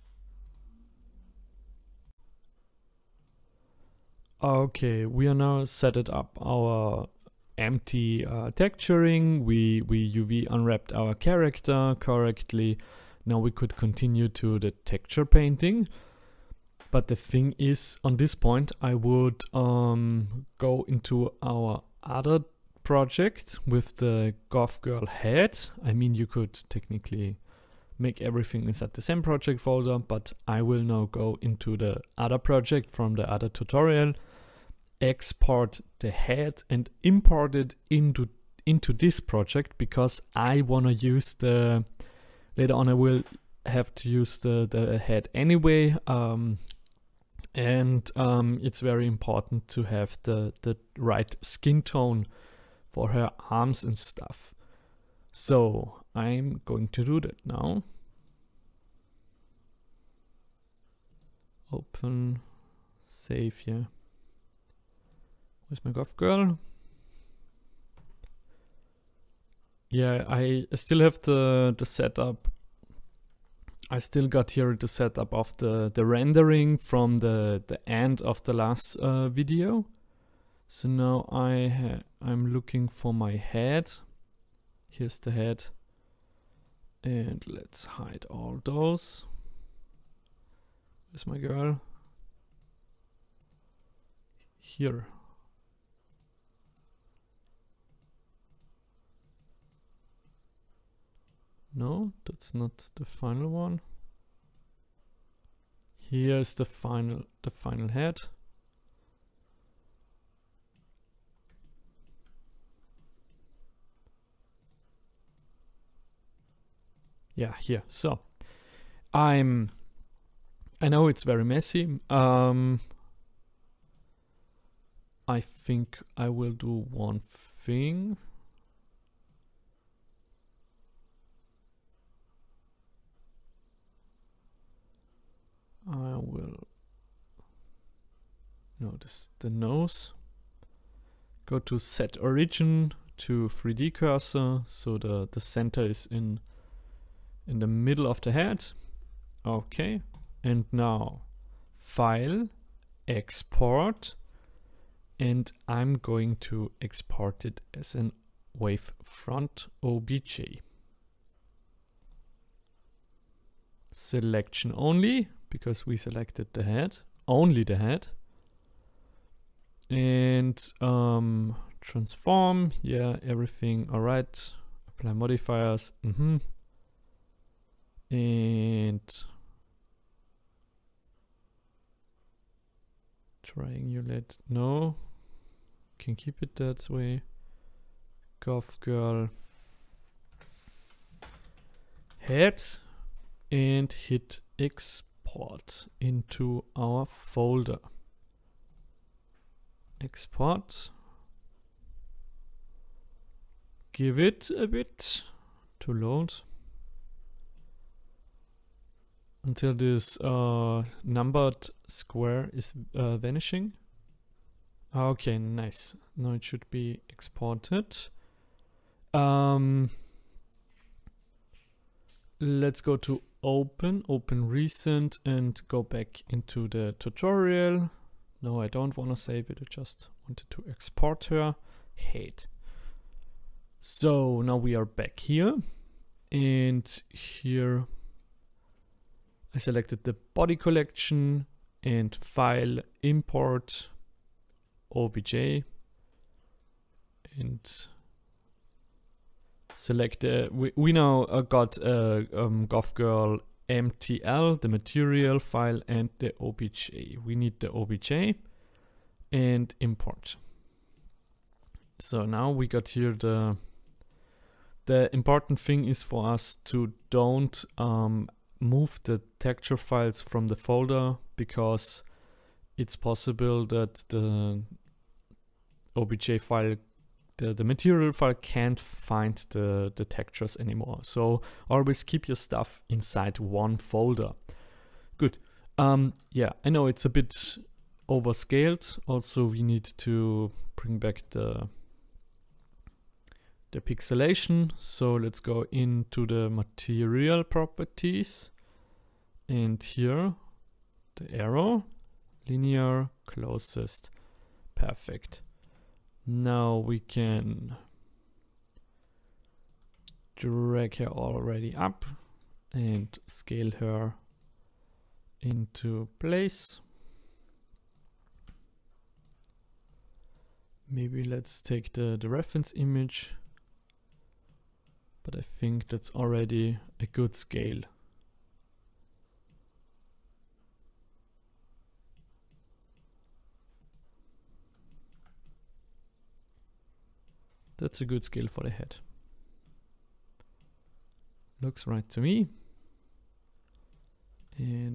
Okay, we are now set it up our empty texturing. We UV unwrapped our character correctly. Now we could continue to the texture painting. But the thing is, on this point, I would go into our other project with the Goth Girl head. I mean, you could technically make everything inside the same project folder, but I will now go into the other project from the other tutorial, export the head and import it into this project, because I want to use the, later on I will have to use the head anyway, and it's very important to have the right skin tone for her arms and stuff. So I'm going to do that now. Open, save here. Where's my Goth Girl? Yeah, I still have the setup. I still got here the setup of the rendering from the end of the last video. So now I'm looking for my head. Here's the head. And let's hide all those. Where's my girl? Here. No, that's not the final one. Here's the final head. Yeah, here. So I know it's very messy. I think I will do one thing. I will notice the nose. Go to set origin to 3D cursor, so the center is in the middle of the head. Okay, and now file, export, and I'm going to export it as an wavefront OBJ. Selection only, because we selected the head, only the head. And transform, yeah, everything all right. Apply modifiers, and triangulate, no, can keep it that way. Goth Girl head, and hit export into our folder. Export. Give it a bit to load until this numbered square is vanishing. Okay, nice. Now it should be exported. Let's go to open recent, and go back into the tutorial. No, I don't want to save it. I just wanted to export her head. So now we are back here, and here I selected the body collection and file, import OBJ, and select we now got Goth Girl MTL, the material file, and the OBJ. We need the OBJ and import. So now we got here the important thing is for us to don't move the texture files from the folder, because it's possible that the OBJ file, the material file, can't find the textures anymore. So always keep your stuff inside one folder. Good. Yeah, I know it's a bit overscaled. Also, we need to bring back the pixelation. So let's go into the material properties, and here the arrow, linear, closest, perfect. Now we can drag her already up and scale her into place. Maybe let's take the reference image, but I think that's already a good scale. That's a good scale for the head. Looks right to me. And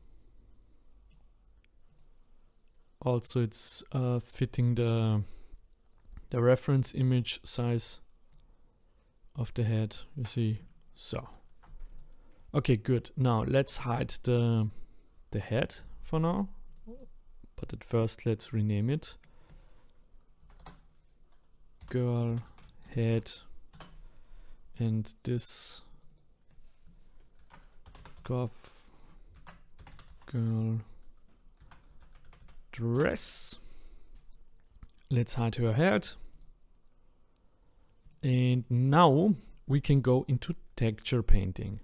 also it's fitting the reference image size of the head, you see. So okay, good. Now let's hide the head for now, but at first let's rename it girl head, and this goth girl dress. Let's hide her head. And now we can go into texture painting.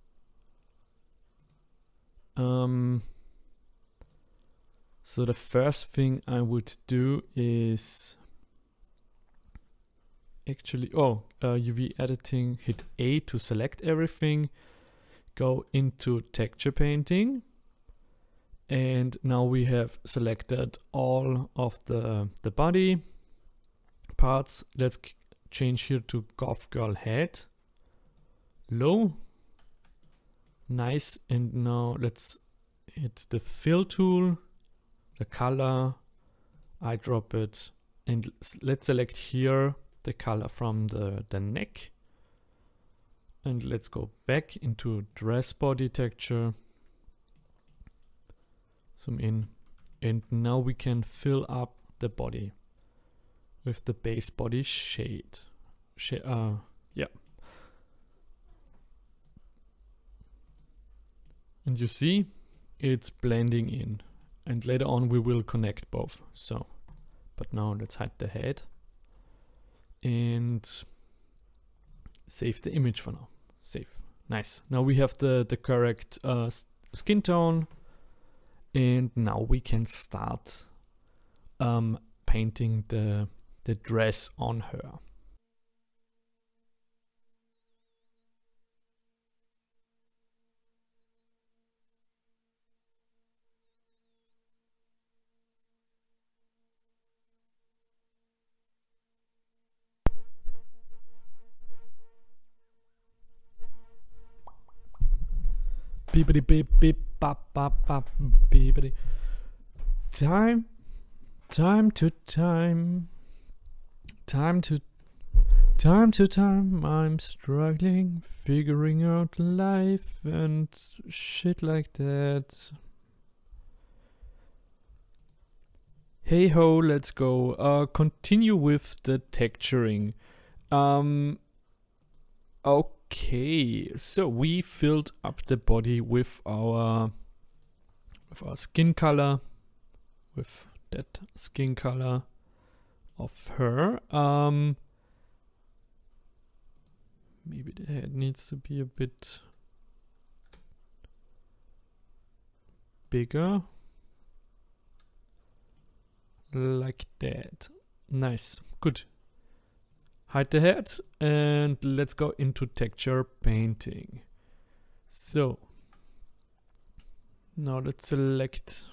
So the first thing I would do is actually, UV editing, hit A to select everything, go into texture painting, and now we have selected all of the body parts. Let's change here to goth girl head, low, nice. And now let's hit the fill tool, the color, eyedrop it, and let's select here the color from the neck, and let's go back into dress body texture, zoom in, and now we can fill up the body with the base body shade. Yeah. And you see it's blending in, and later on we will connect both. So, but now let's hide the head and save the image for now. Save. Nice. Now we have the correct skin tone, and now we can start painting the dress on her. Beepity beep beep bop bop bop beepity. Time to time. I'm struggling, figuring out life and shit like that. Hey ho, let's go. Continue with the texturing. Okay, so we filled up the body with our skin color, with that skin color of her. Maybe the head needs to be a bit bigger, like that. Nice, good. Hide the head, and let's go into texture painting. So now let's select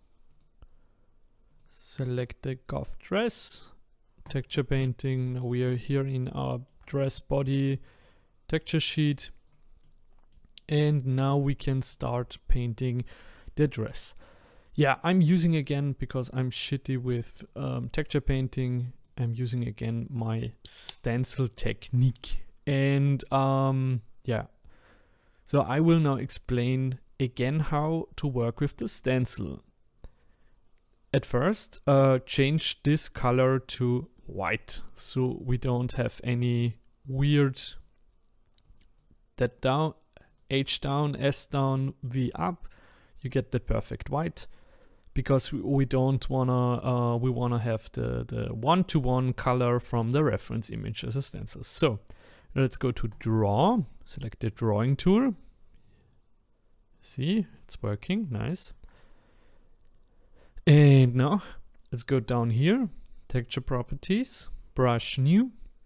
the goth dress, texture painting. Now we are here in our dress body texture sheet, And now we can start painting the dress. Yeah, I'm using again, because I'm shitty with texture painting, I'm using again my stencil technique. And yeah, so I will now explain again how to work with the stencil. At first, change this color to white, so we don't have any weird that down, H down, S down, V up. You get the perfect white, because we don't wanna we wanna have the one-to-one color from the reference image as a stencil. So let's go to draw, select the drawing tool. See, it's working, nice. And now let's go down here, texture properties, brush new,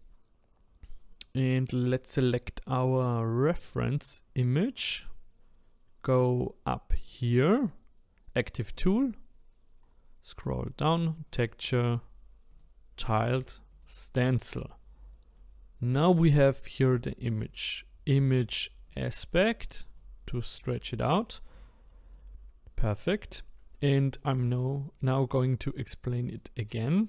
and let's select our reference image. Go up here, active tool, scroll down, texture, tiled, stencil. Now we have here the image aspect to stretch it out. Perfect. And I'm now going to explain it again.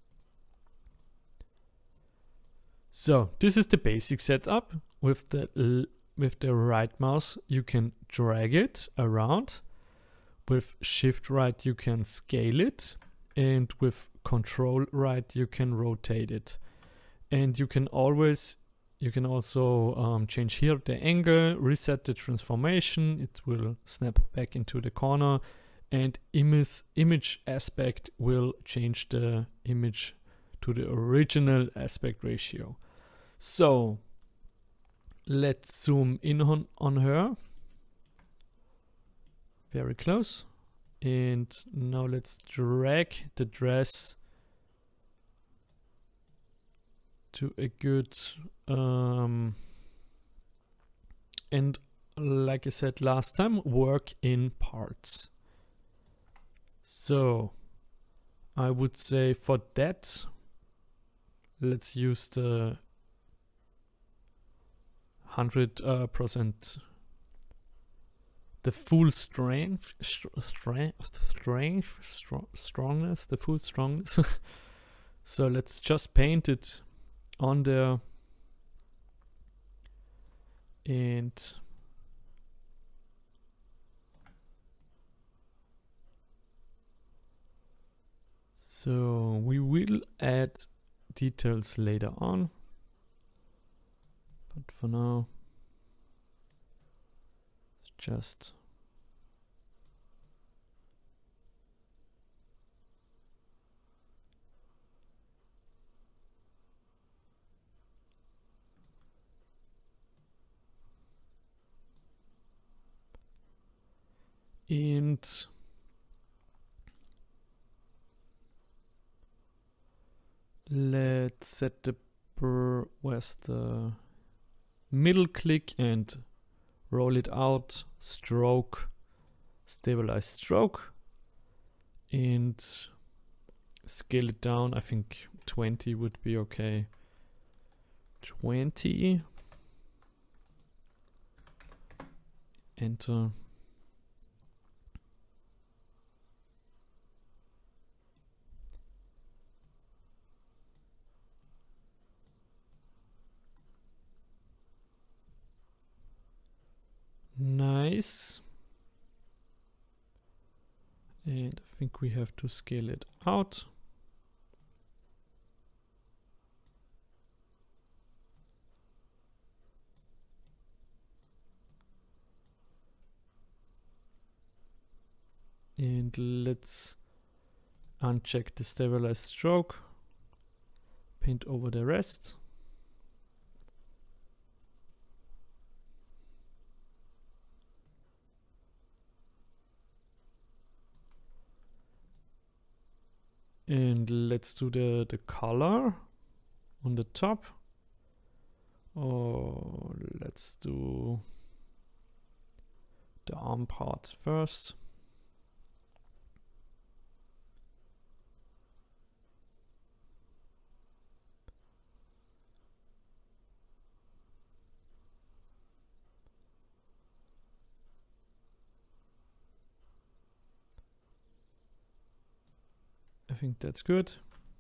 So this is the basic setup. With the right mouse you can drag it around. With shift right you can scale it, and with control right you can rotate it. And you can also change here the angle, reset the transformation, it will snap back into the corner, and image aspect will change the image to the original aspect ratio. So let's zoom in on her. Very close. And now let's drag the dress to a good and like I said last time, work in parts. So I would say for that, let's use the 100% the full strongness, the full strongness. So let's just paint it on there, and so we will add details later on, but for now it's just and let's set the where's the middle click and roll it out, stroke, stabilize stroke, and scale it down. I think 20 would be okay. 20, enter. Nice. And I think we have to scale it out. And let's uncheck the stabilized stroke, paint over the rest. And let's do the color on the top. Oh, let's do the arm part first. think that's good.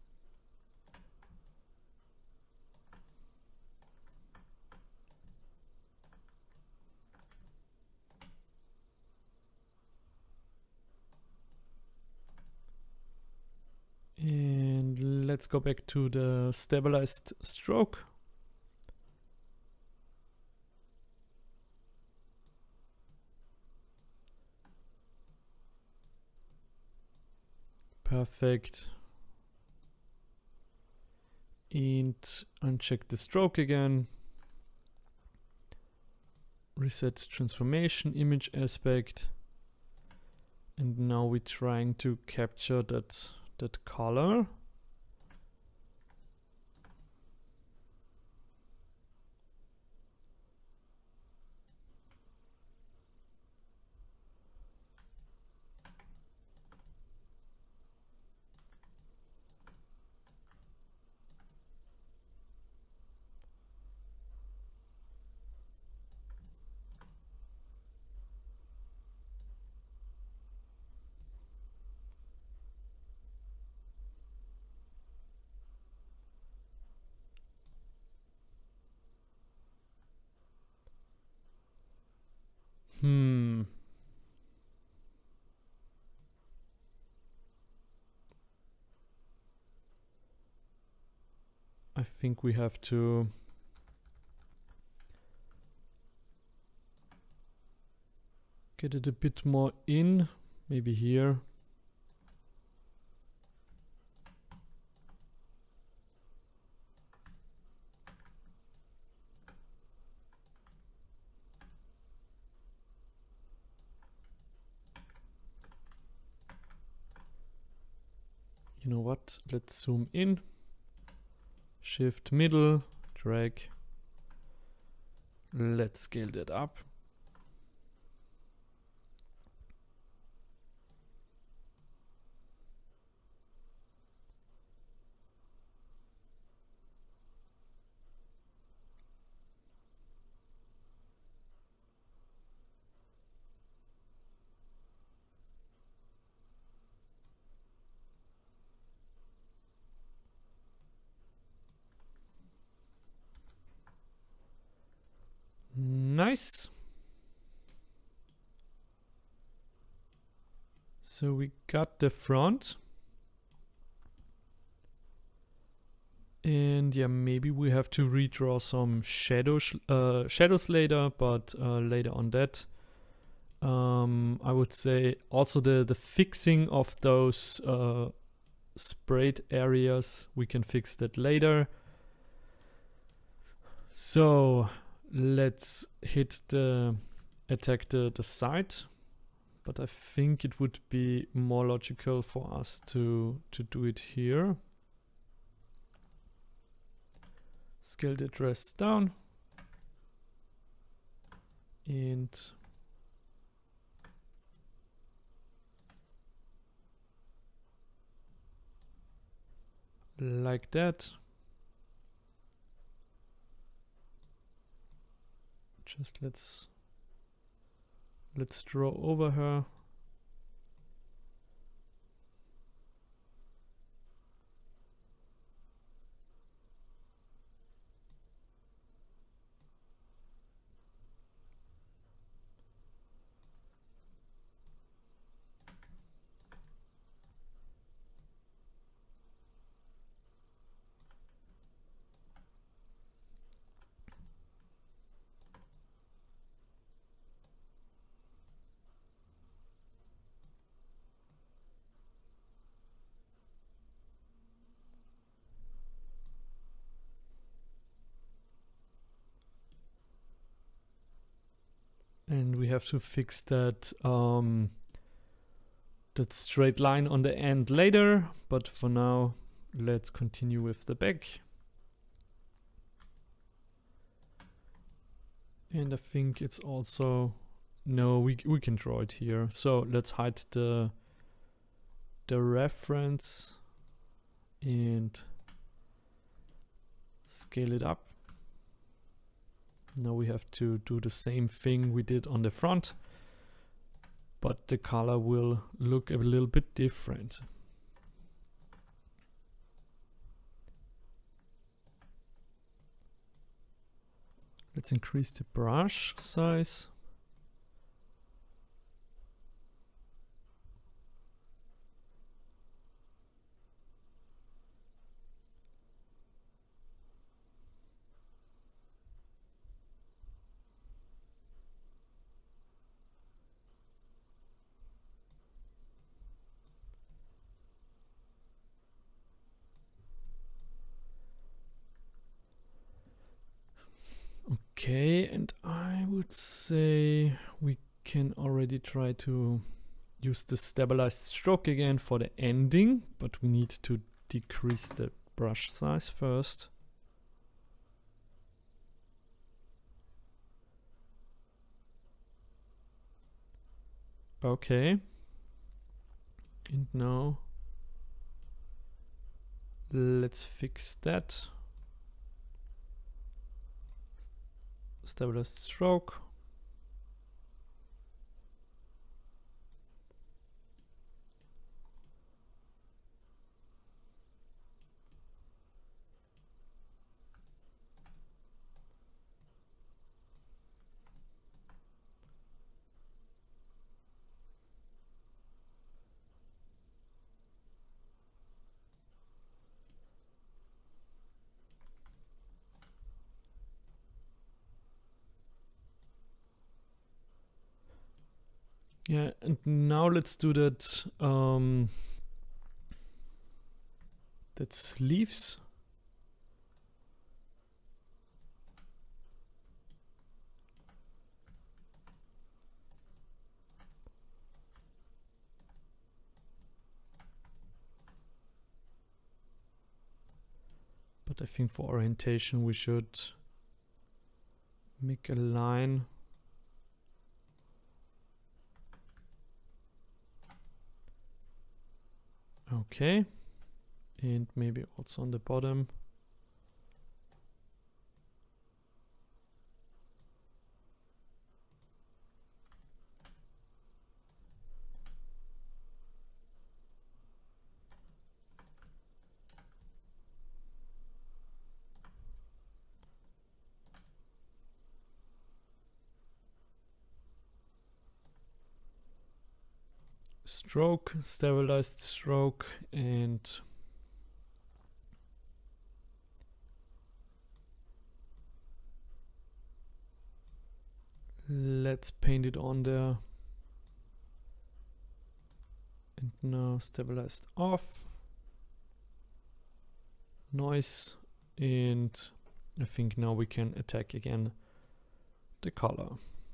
And let's go back to the stabilized stroke. Perfect. And uncheck the stroke again. Reset transformation image aspect. And now we're trying to capture that color. I think we have to get it a bit more in, maybe here. You know what? Let's zoom in. Shift middle, drag. Let's scale that up. Nice. So we got the front. And yeah, maybe we have to redraw some shadows later, but later on that. I would say also the fixing of those sprayed areas, we can fix that later. So let's attack the side, but I think it would be more logical for us to do it here. Scale the address down and like that. Just let's draw over her. And we have to fix that that straight line on the end later, but for now let's continue with the back. And I think it's also, no, we can draw it here. So let's hide the reference and scale it up. Now we have to do the same thing we did on the front, but the color will look a little bit different. Let's increase the brush size. Okay, and I would say we can already try to use the stabilized stroke again for the ending, but we need to decrease the brush size first. Okay, and now let's fix that. Stabilized stroke. Yeah, and now let's do that. That's leaves. But I think for orientation we should make a line. Okay, and maybe also on the bottom. Stroke, stabilized stroke, and let's paint it on there. And now stabilized off. Noise, and I think now we can attack again the color,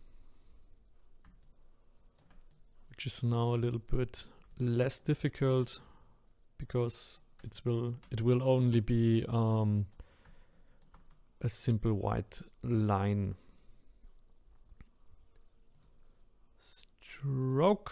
which is now a little bit less difficult because it will only be a simple white line. Stroke.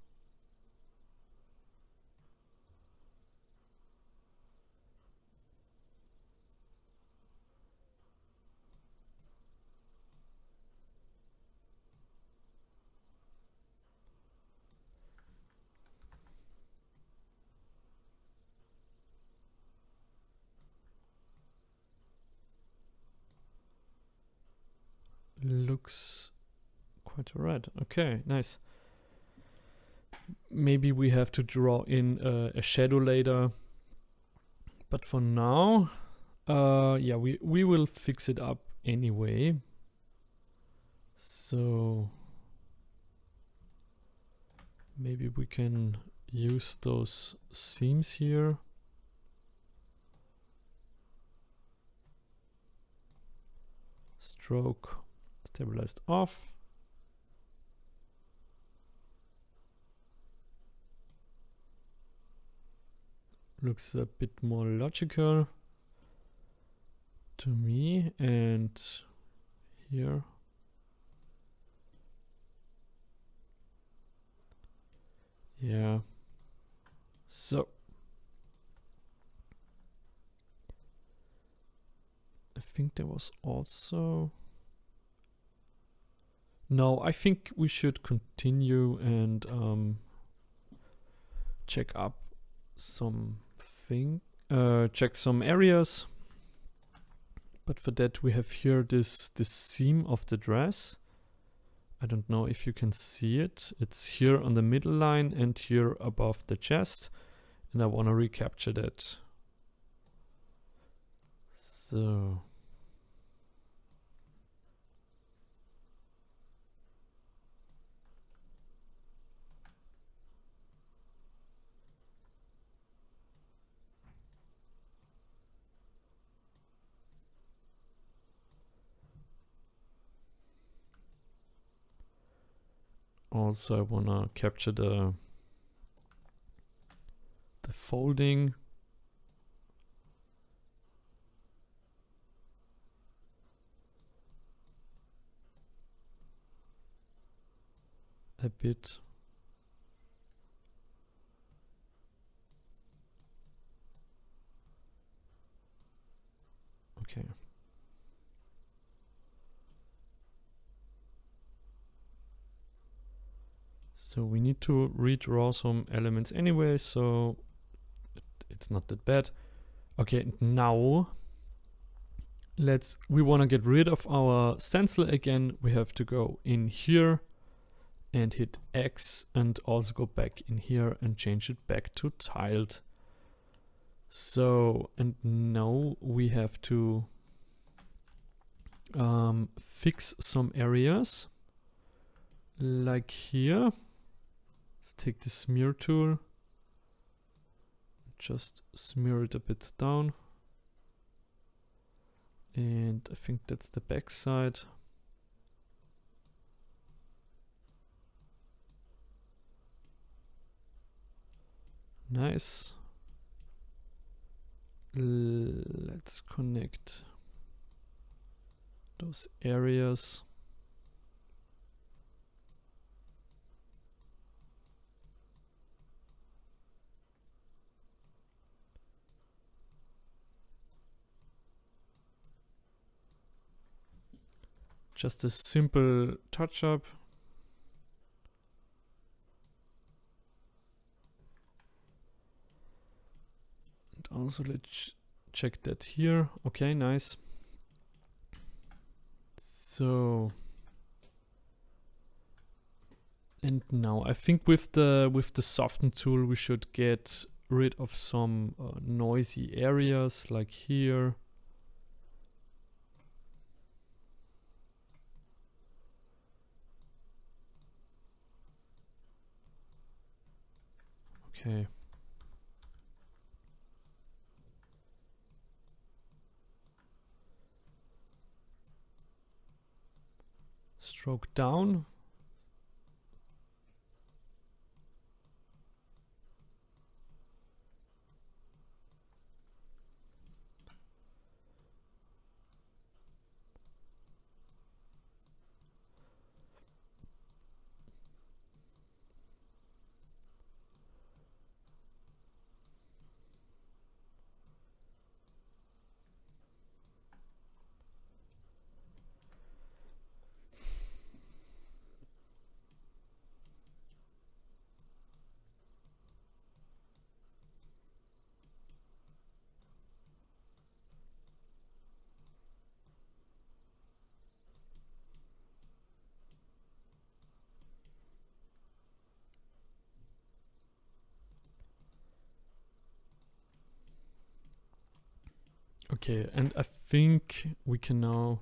Looks quite red. Okay, nice. Maybe we have to draw in a shadow later, but for now, yeah, we will fix it up anyway. So maybe we can use those seams here. Stroke, stabilized off. Looks a bit more logical to me, and here. Yeah. So I think there was also... No, I think we should continue and check up something, check some areas. But for that we have here this seam of the dress. I don't know if you can see it. It's here on the middle line and here above the chest. And I want to recapture that. So. Also, I want to capture the folding. A bit. Okay. So we need to redraw some elements anyway, so it's not that bad. Okay, now we want to get rid of our stencil again. We have to go in here and hit X and also go back in here and change it back to tiled. So, and now we have to fix some areas like here. Let's take the smear tool, just smear it a bit down. And I think that's the back side. Nice. Let's connect those areas. Just a simple touch-up. And also let's check that here. Okay, nice. So, and now I think with the soften tool we should get rid of some noisy areas like here. Okay. Stroke down. Okay, and I think we can now...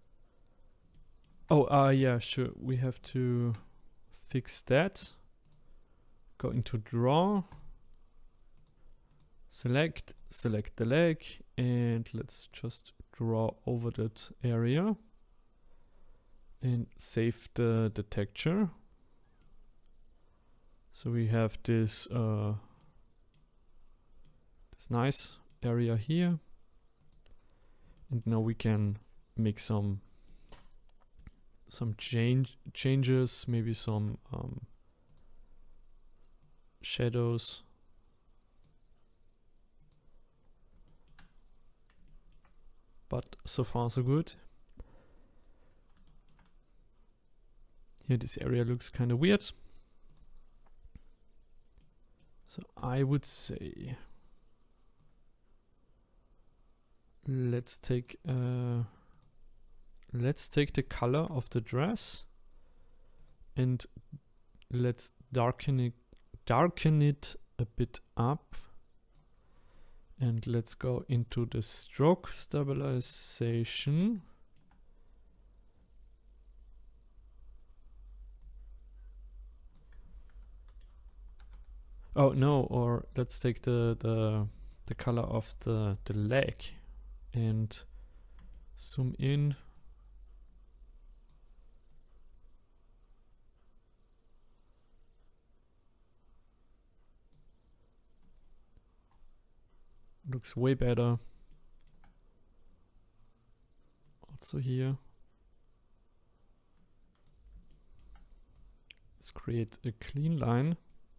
Oh, yeah, sure. We have to fix that. Go into draw. Select the leg, and let's just draw over that area. And save the texture. So we have this this nice area here. And now we can make some changes, maybe some shadows. But so far so good. Here this area looks kind of weird. So I would say let's take the color of the dress and let's darken it a bit up, and let's go into the stroke stabilization. Oh no, or let's take the color of the leg and zoom in. Looks way better. Also here. Let's create a clean line.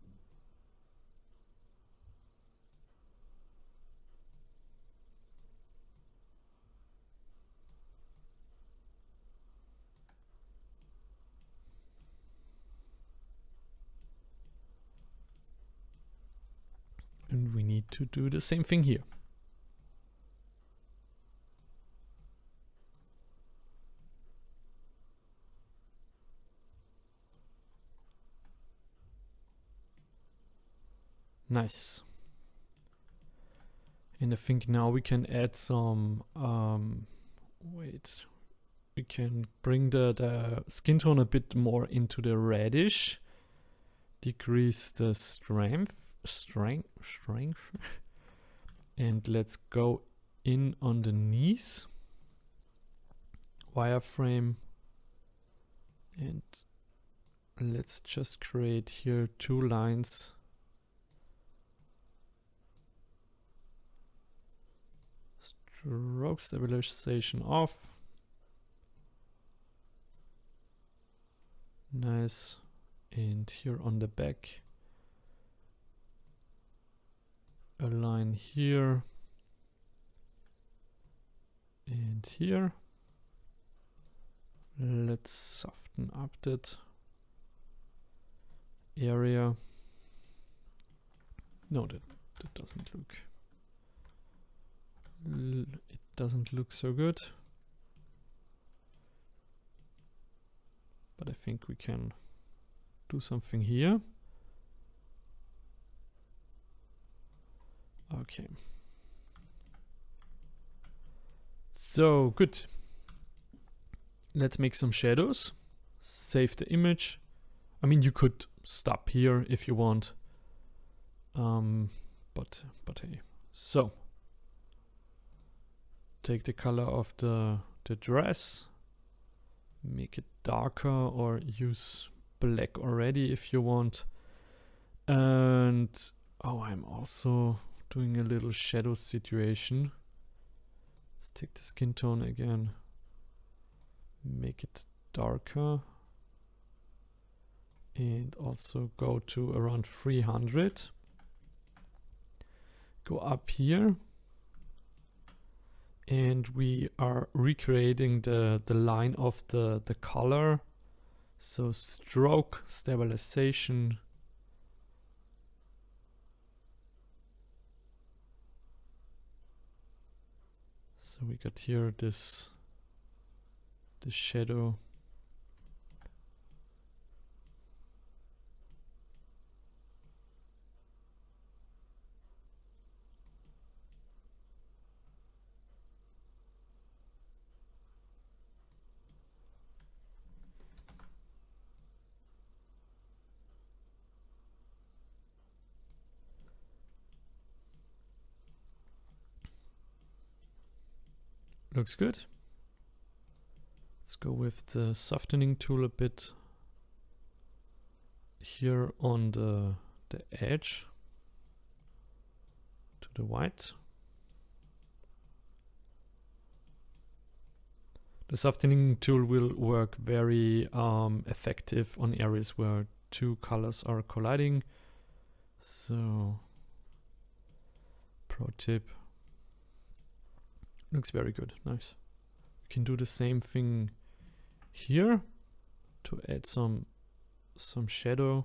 And we need to do the same thing here. Nice. And I think now we can add some, we can bring the skin tone a bit more into the reddish, decrease the strength, and let's go in on the knees, wireframe, and let's just create here 2 lines. Stroke stabilization off. Nice. And here on the back, a line here and here. Let's soften up that area. No, that doesn't look. It doesn't look so good. But I think we can do something here. Okay. So good. Let's make some shadows. Save the image. I mean, you could stop here if you want. But hey. So take the color of the dress, make it darker, or use black already if you want. And oh, I'm also doing a little shadow situation. Let's take the skin tone again, make it darker, and also go to around 300. Go up here, and we are recreating the line of the color. So stroke stabilization. So we got here this shadow. Looks good. Let's go with the softening tool a bit here on the edge to the white. The softening tool will work very effective on areas where 2 colors are colliding. So, pro tip. Looks very good. Nice. We can do the same thing here to add some shadow.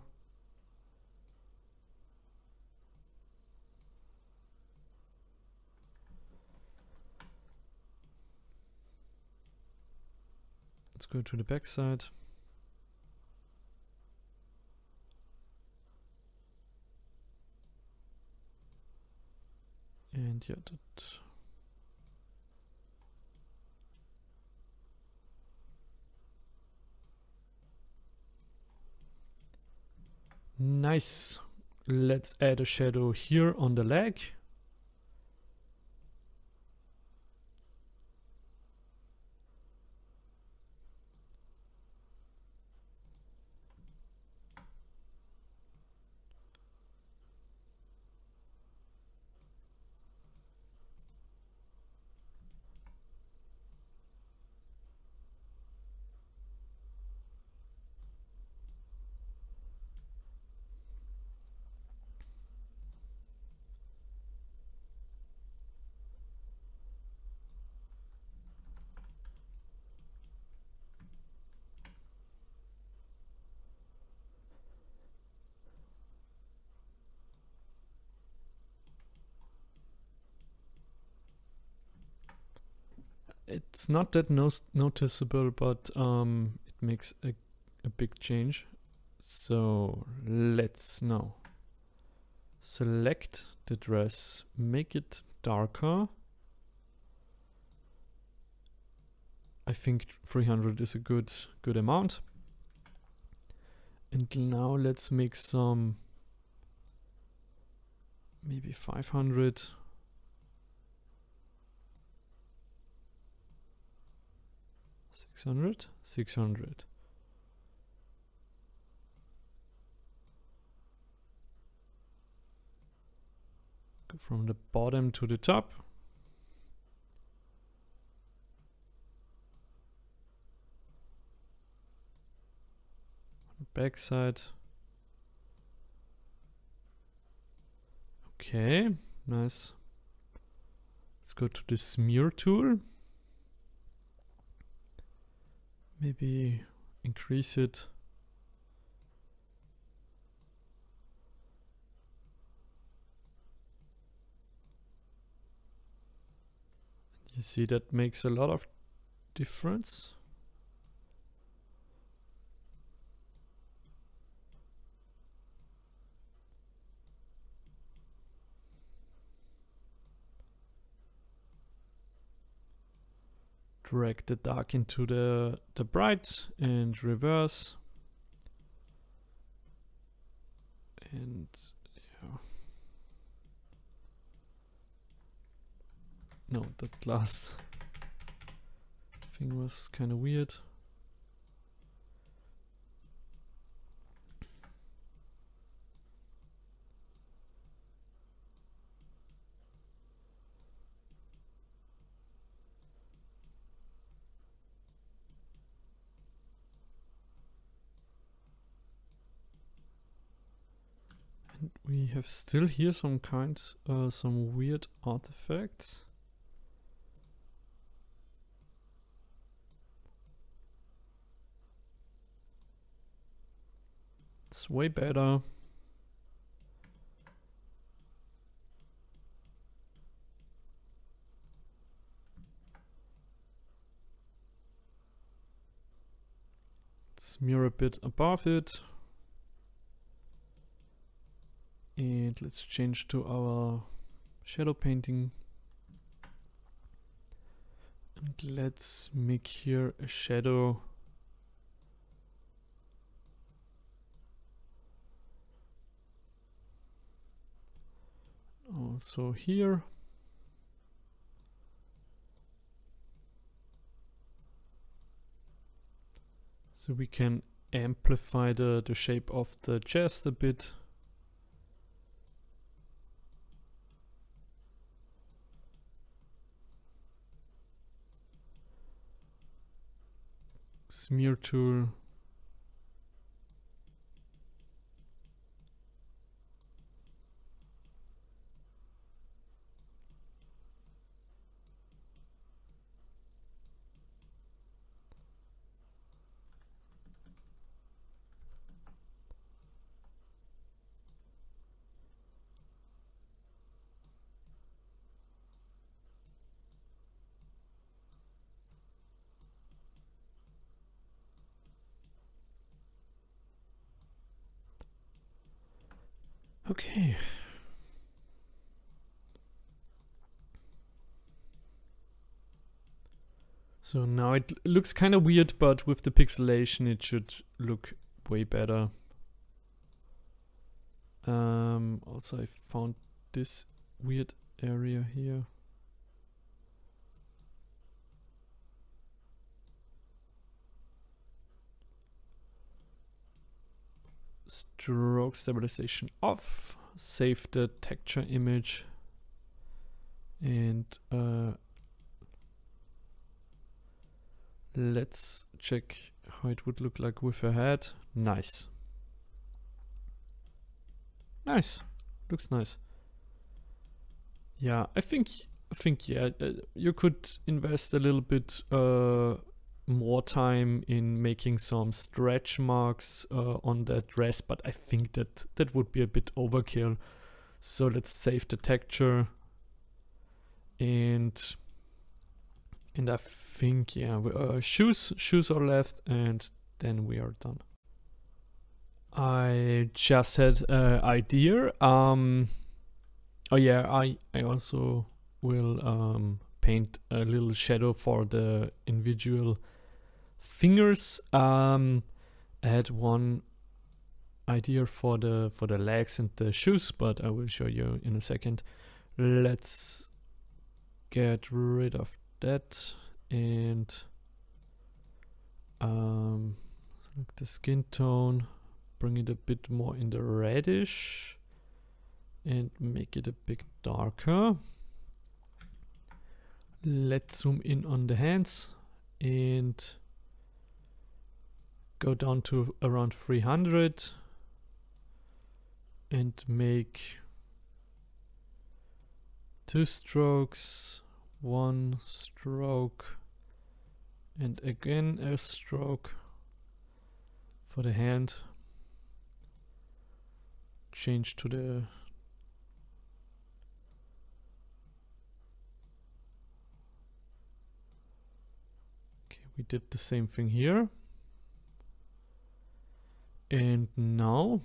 Let's go to the back side. And yeah, that. Nice. Let's add a shadow here on the leg. It's not that noticeable, but it makes a big change. So let's now select the dress, make it darker. I think 300 is a good amount. And now let's make some, maybe 500. 600. Go from the bottom to the top. Back side. Okay, nice. Let's go to the smear tool. Maybe increase it. You see that makes a lot of difference. Drag the dark into the bright and reverse. And yeah. No, that last thing was kind of weird. And we have still here some weird artifacts. It's way better. Smear a bit above it. And let's change to our shadow painting. And let's make here a shadow. Also here. So we can amplify the shape of the chest a bit. Smear tool. Okay. So now it looks kind of weird, but with the pixelation it should look way better. Also I found this weird area here. Stroke stabilization off. Save the texture image. And let's check how it would look like with her head. Nice. Nice. Looks nice. Yeah, I think yeah, you could invest a little bit more time in making some stretch marks on that dress, but I think that would be a bit overkill. So let's save the texture, and I think, yeah, shoes are left, and then we are done. I just had an idea. Oh yeah, I also will paint a little shadow for the individual fingers. I had one idea for the legs and the shoes, but I will show you in a second. Let's get rid of that and select the skin tone, bring it a bit more in the reddish and make it a bit darker. Let's zoom in on the hands and go down to around 300 and make 2 strokes, 1 stroke, and again a stroke for the hand. Change to the we did the same thing here. And now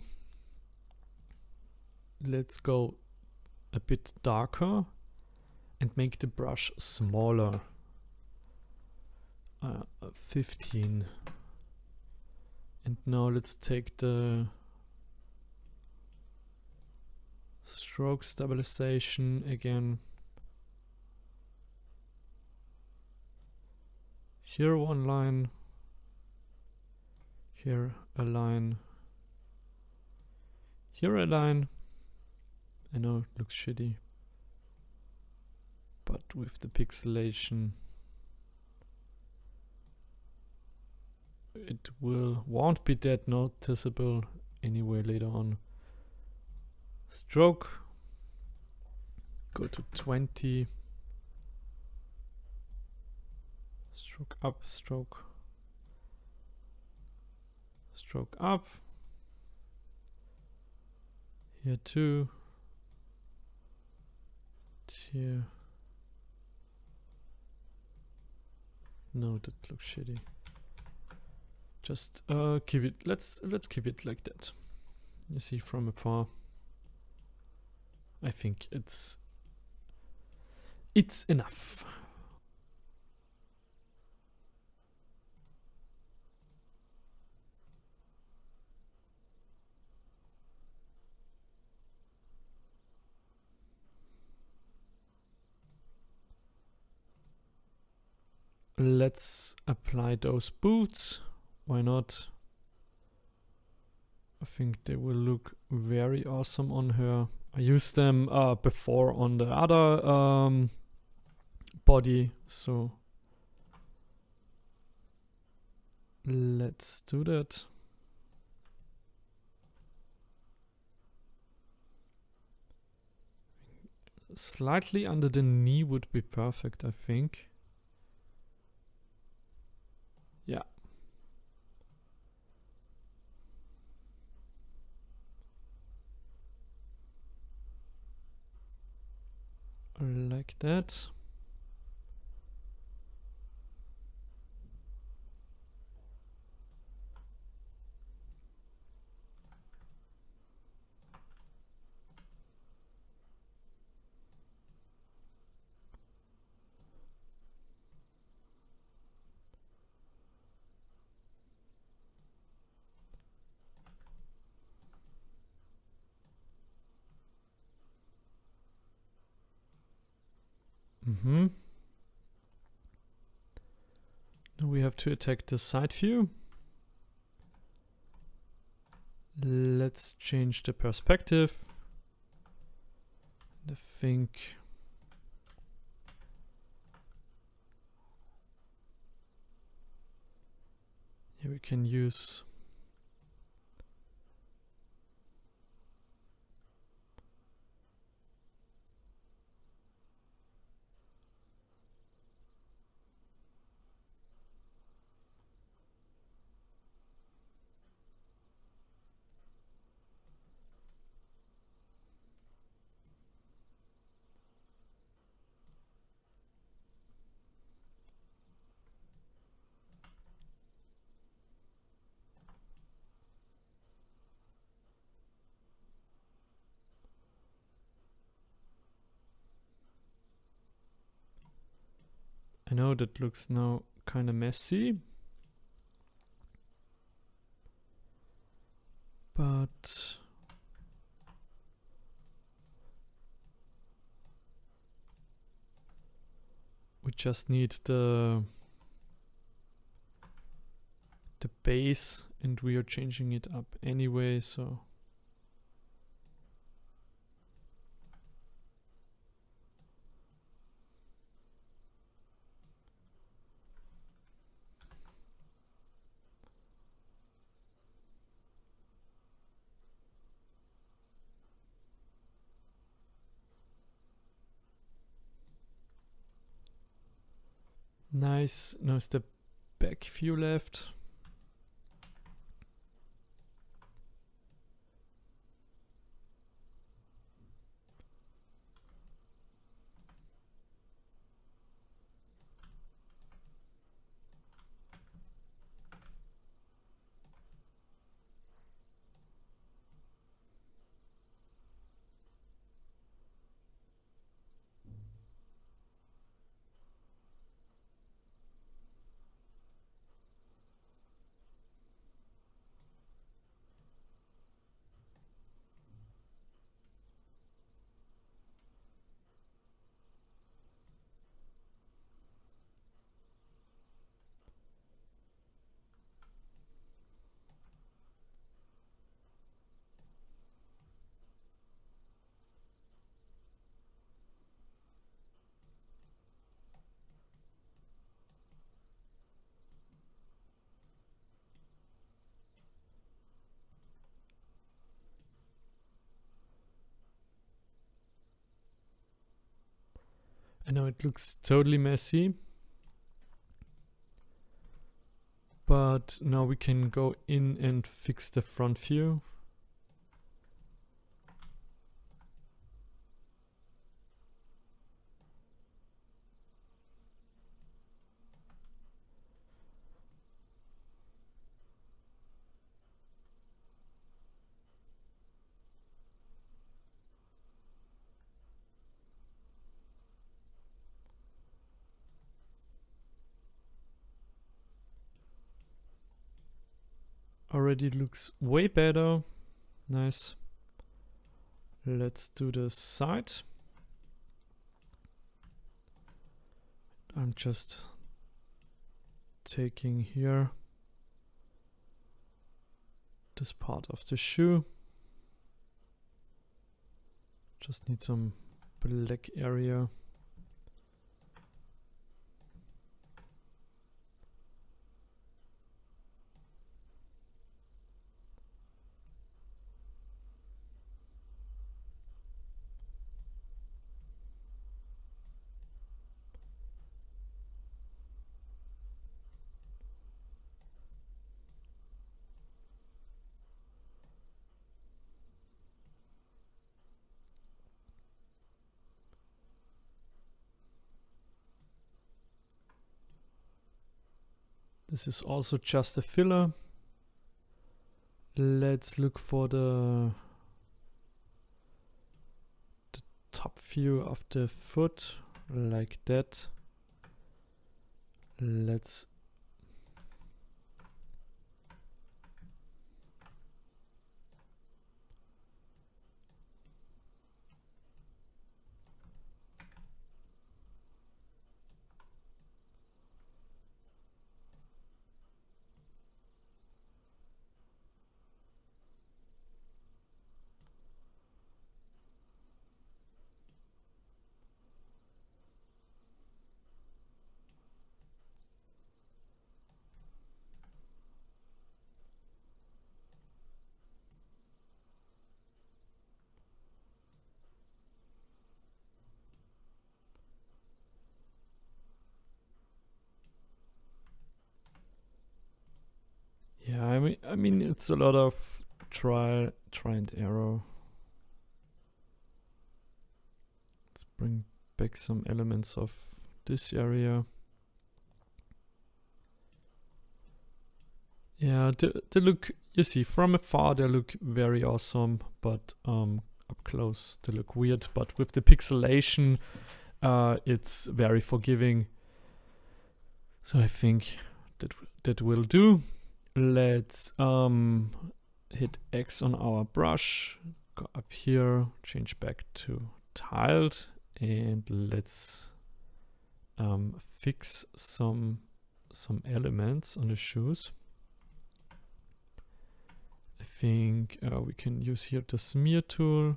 let's go a bit darker and make the brush smaller. 15. And now let's take the stroke stabilization again. Here one line, here a line, here a line. I know it looks shitty, but with the pixelation it won't be that noticeable anyway later on. Stroke, go to 20. Stroke up, stroke up. Here too. Here. No, that looks shitty. Just keep it. Let's keep it like that. You see from afar. I think it's enough. Let's apply those boots. Why not? I think they will look very awesome on her. I used them before on the other body, so let's do that. Slightly under the knee would be perfect, I think. Yeah. Like that. Now we have to attack the side view. Let's change the perspective. I think here we can use I know that looks now kind of messy, but we just need the base, and we are changing it up anyway, so nice. Now is the back view left. I know it looks totally messy, but now we can go in and fix the front view. Already looks way better. Nice. Let's do the side. I'm just taking here this part of the shoe. Just need some black area. This is also just a filler. Let's look for the top view of the foot, like that. Let's it's a lot of try and error. Let's bring back some elements of this area. Yeah, they look, you see, from afar they look very awesome, but up close they look weird. But with the pixelation, it's very forgiving. So I think that will do. Let's hit X on our brush, go up here, change back to tiled, and let's fix some elements on the shoes. I think we can use here the smear tool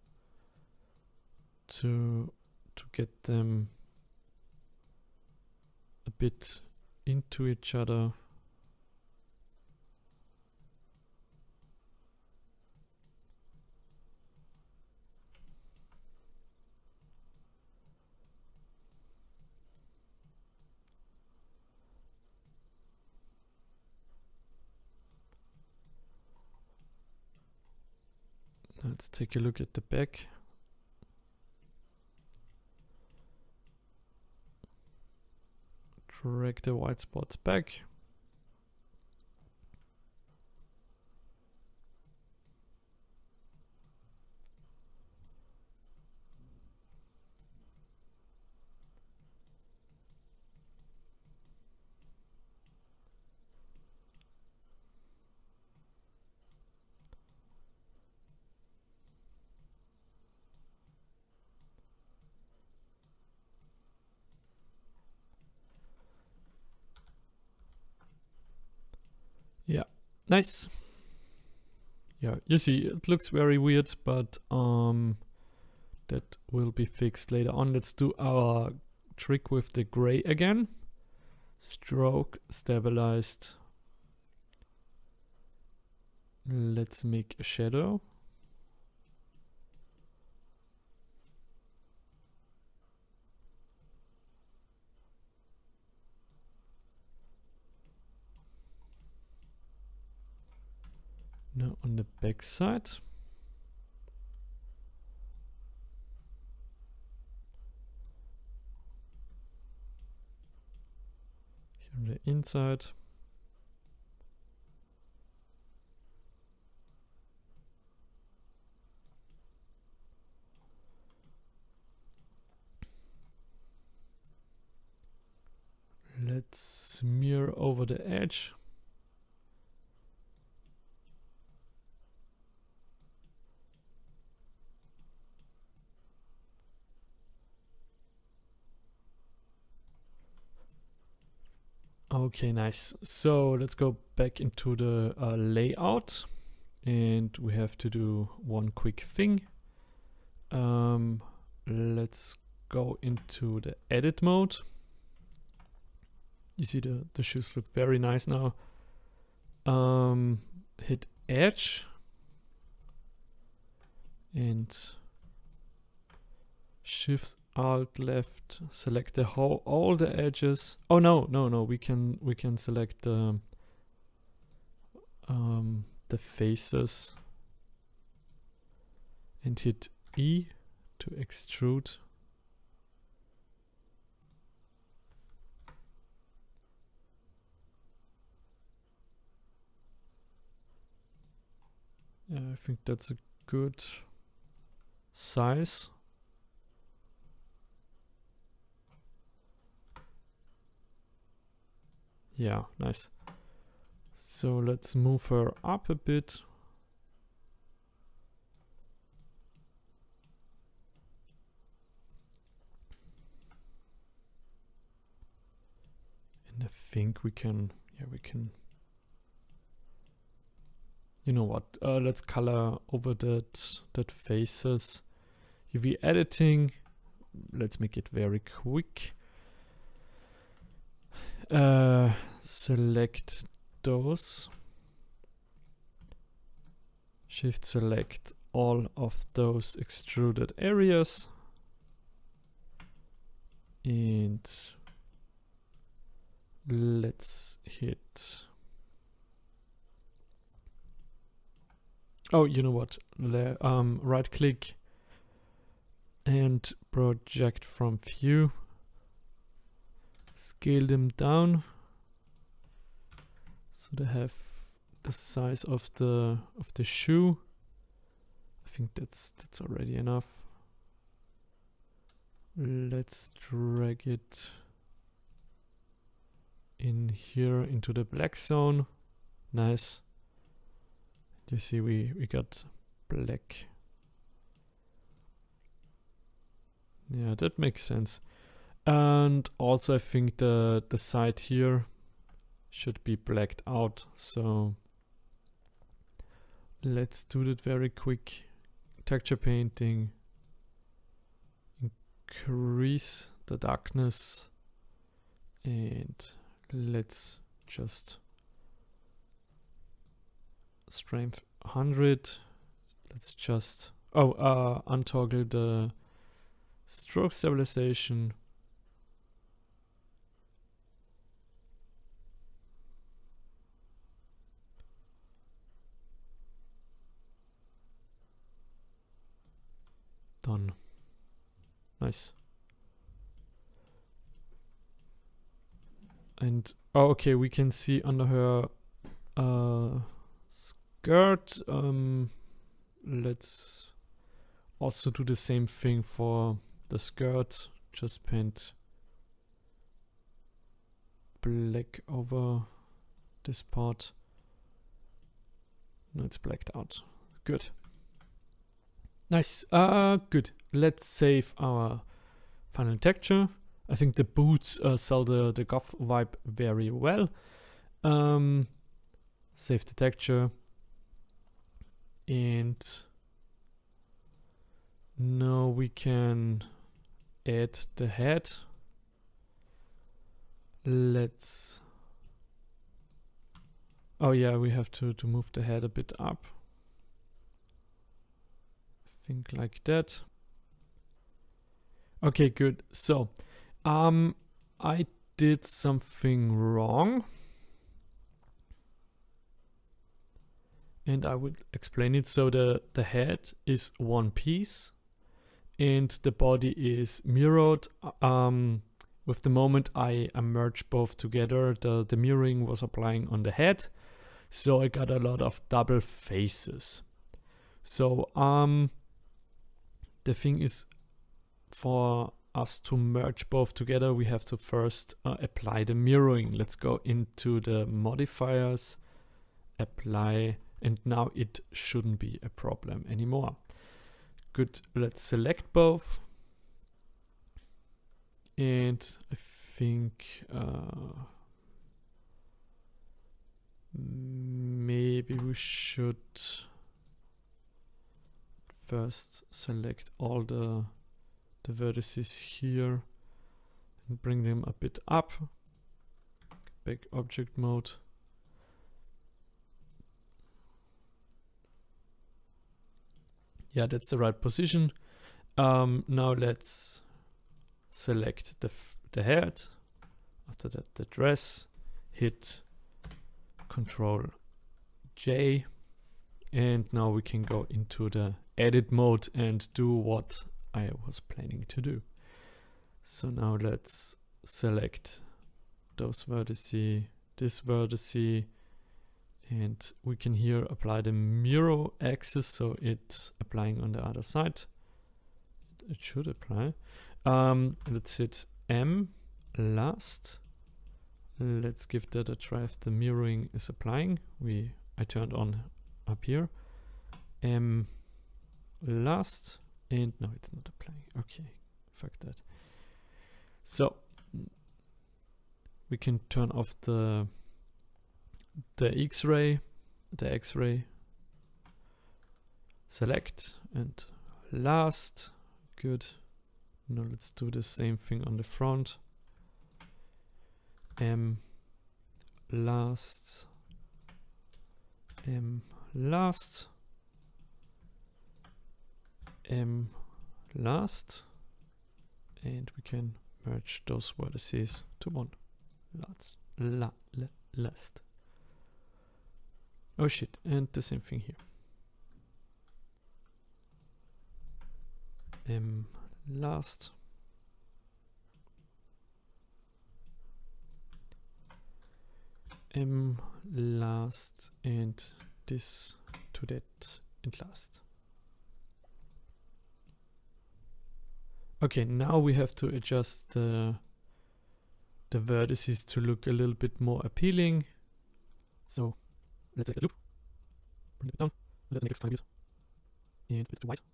to get them a bit into each other. Let's take a look at the back. Drag the white spots back. Yeah, nice. Yeah, you see, it looks very weird, but that will be fixed later on. Let's do our trick with the gray again. Stroke, stabilized. Let's make a shadow. Now on the back side. Here on the inside. Let's smear over the edge. Okay, nice. So let's go back into the layout, and we have to do one quick thing. Let's go into the edit mode. You see the shoes look very nice now. Hit edge and Shift Alt left, select the all the edges. Oh no, we can select the faces and hit E to extrude. Yeah, I think that's a good size. Yeah, nice. So let's move her up a bit. And I think we can, you know what, let's color over that faces. UV editing, let's make it very quick. Select those. Shift select all of those extruded areas. And let's hit Oh, you know what? Right click and project from view. Scale them down so they have the size of the shoe. I think that's already enough. Let's drag it in here into the black zone. Nice. You see we got black. Yeah, that makes sense. And also I think the side here should be blacked out. So let's do that very quick. Texture painting. Increase the darkness. And let's just strength 100. Let's just untoggle the stroke stabilization. Done. Nice. And okay, we can see under her skirt. Let's also do the same thing for the skirt. Just paint black over this part. No, it's blacked out. Good. Nice. Good. Let's save our final texture. I think the boots sell the goth vibe very well. Save the texture. And now we can add the head. Let's... Oh yeah, we have to move the head a bit up. I think like that. Okay, good. So, I did something wrong. And I would explain it. So the head is one piece and the body is mirrored. With the moment I merged both together, the mirroring was applying on the head. So I got a lot of double faces. So the thing is, for us to merge both together, we have to first apply the mirroring. Let's go into the modifiers, apply, and now it shouldn't be a problem anymore. Good, let's select both. And I think maybe we should first select all the vertices here and bring them a bit up. Back object mode. Yeah, that's the right position. Now let's select the head. After that, the dress. Hit Control J. And now we can go into the edit mode and do what I was planning to do. So now let's select those vertices, this vertice, and we can here apply the mirror axis, so it's applying on the other side. It should apply. Let's hit M last. Let's give that a try if the mirroring is applying. I turned on up here. M last, and no, it's not applying. Okay, fuck that. So we can turn off the X-ray, select and last. Good. Now let's do the same thing on the front. M last, M last, M last, and we can merge those vertices to one. Last. Oh shit, and the same thing here. last. Last and this to that and last. Okay, now we have to adjust the vertices to look a little bit more appealing. So let's select the loop, bring it down, let the next contribute, and put it to white.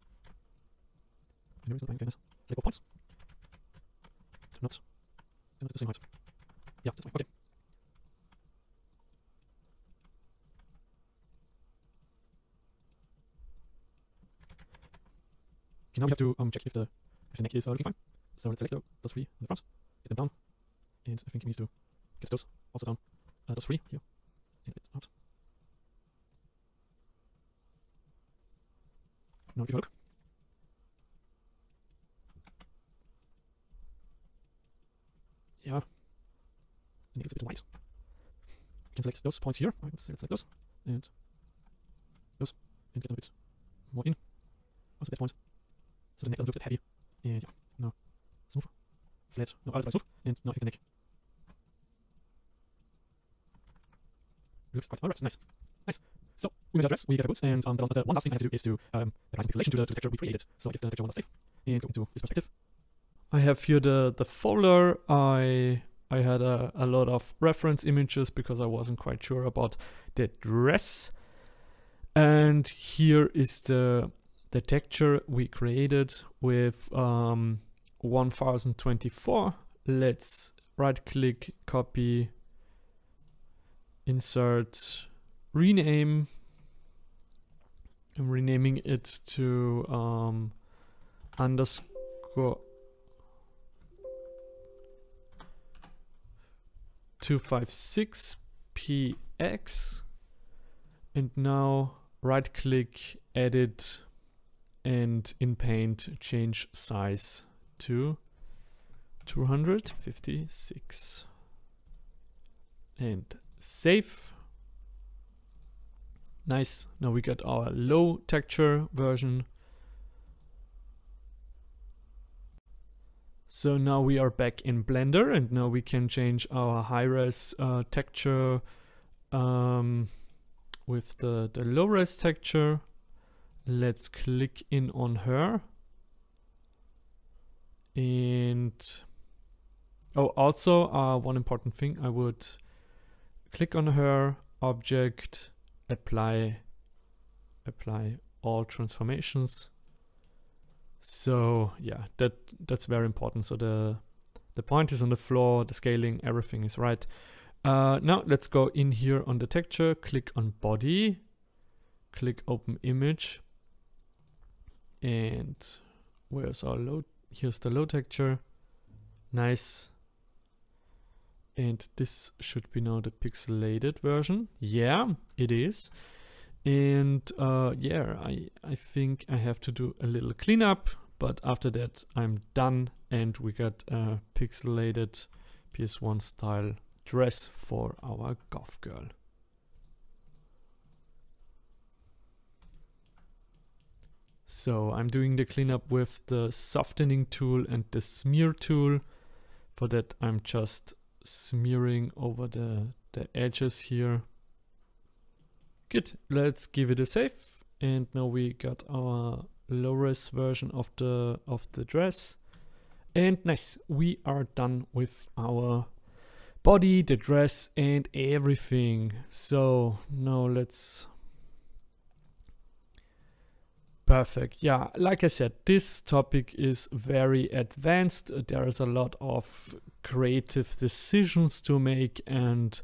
And select both points. Not the same height. Yeah, that's fine. Okay. Okay, now we have to check if the neck is looking fine. So let's select those three in the front, get them down, and I think we need to get those also down. Those three here, and it out. Now take a look. Yeah, and it's a bit white. You can select those points here. I will select those and get them a bit more in. Also that point. So the neck doesn't look that heavy. And yeah, now smooth, flat, no, alles smooth, and now I think the neck looks quite alright, nice. Nice. So we made our dress, we got the boots, and the one last thing I have to do is to apply some pixelation to the texture we created. So I give the texture one last save and go into this perspective. I have here the folder. I had a lot of reference images because I wasn't quite sure about the dress. And here is the texture we created with 1024. Let's right click, copy, insert, rename. I'm renaming it to underscore 256px, and now right click, edit, and in Paint change size to 256 and save. Nice. Now we got our low texture version. So now we are back in Blender, and now we can change our high-res texture with the low-res texture. Let's click in on her. And also one important thing, I would click on her, object, apply all transformations. So yeah, that's very important. So the point is on the floor, the scaling, everything is right. Now let's go in here on the texture, click on body, click open image, and where's our load? Here's the low texture. Nice. And this should be now the pixelated version. Yeah, it is. And yeah, I think I have to do a little cleanup, but after that I'm done, and we got a pixelated PS1 style dress for our goth girl. So I'm doing the cleanup with the softening tool and the smear tool. For that I'm just smearing over the edges here. Good, let's give it a save, and now we got our low-res version of the dress. And nice, we are done with our body, the dress, and everything. So now let's... Perfect. Yeah, like I said, this topic is very advanced. There is a lot of creative decisions to make, and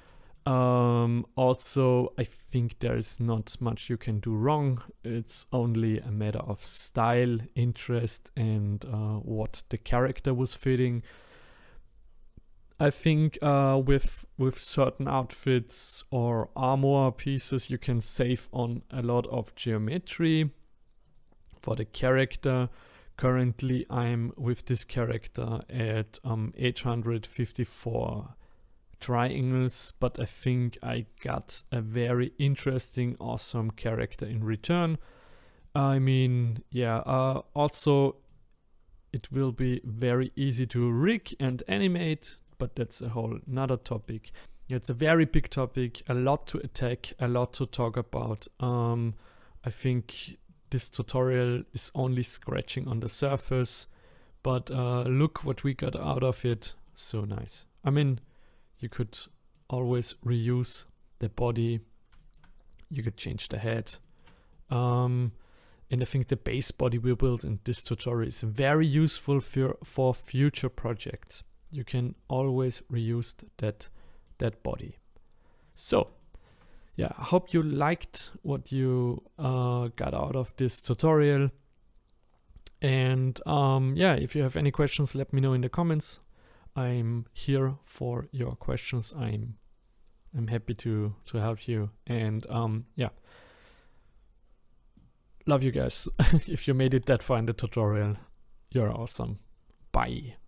also I think there's not much you can do wrong. It's only a matter of style, interest, and what the character was fitting. I think with certain outfits or armor pieces you can save on a lot of geometry for the character. Currently I'm with this character at 854 triangles, but I think I got a very interesting, awesome character in return. I mean, yeah, also it will be very easy to rig and animate, but that's a whole nother topic. It's a very big topic, a lot to attack, a lot to talk about. I think this tutorial is only scratching on the surface, but look what we got out of it. So nice. I mean, you could always reuse the body. You could change the head. And I think the base body we built in this tutorial is very useful for future projects. You can always reuse that body. So yeah, I hope you liked what you got out of this tutorial. And yeah, if you have any questions, let me know in the comments. I'm here for your questions. I'm happy to help you. And yeah, love you guys. If you made it that far in the tutorial, you're awesome. Bye.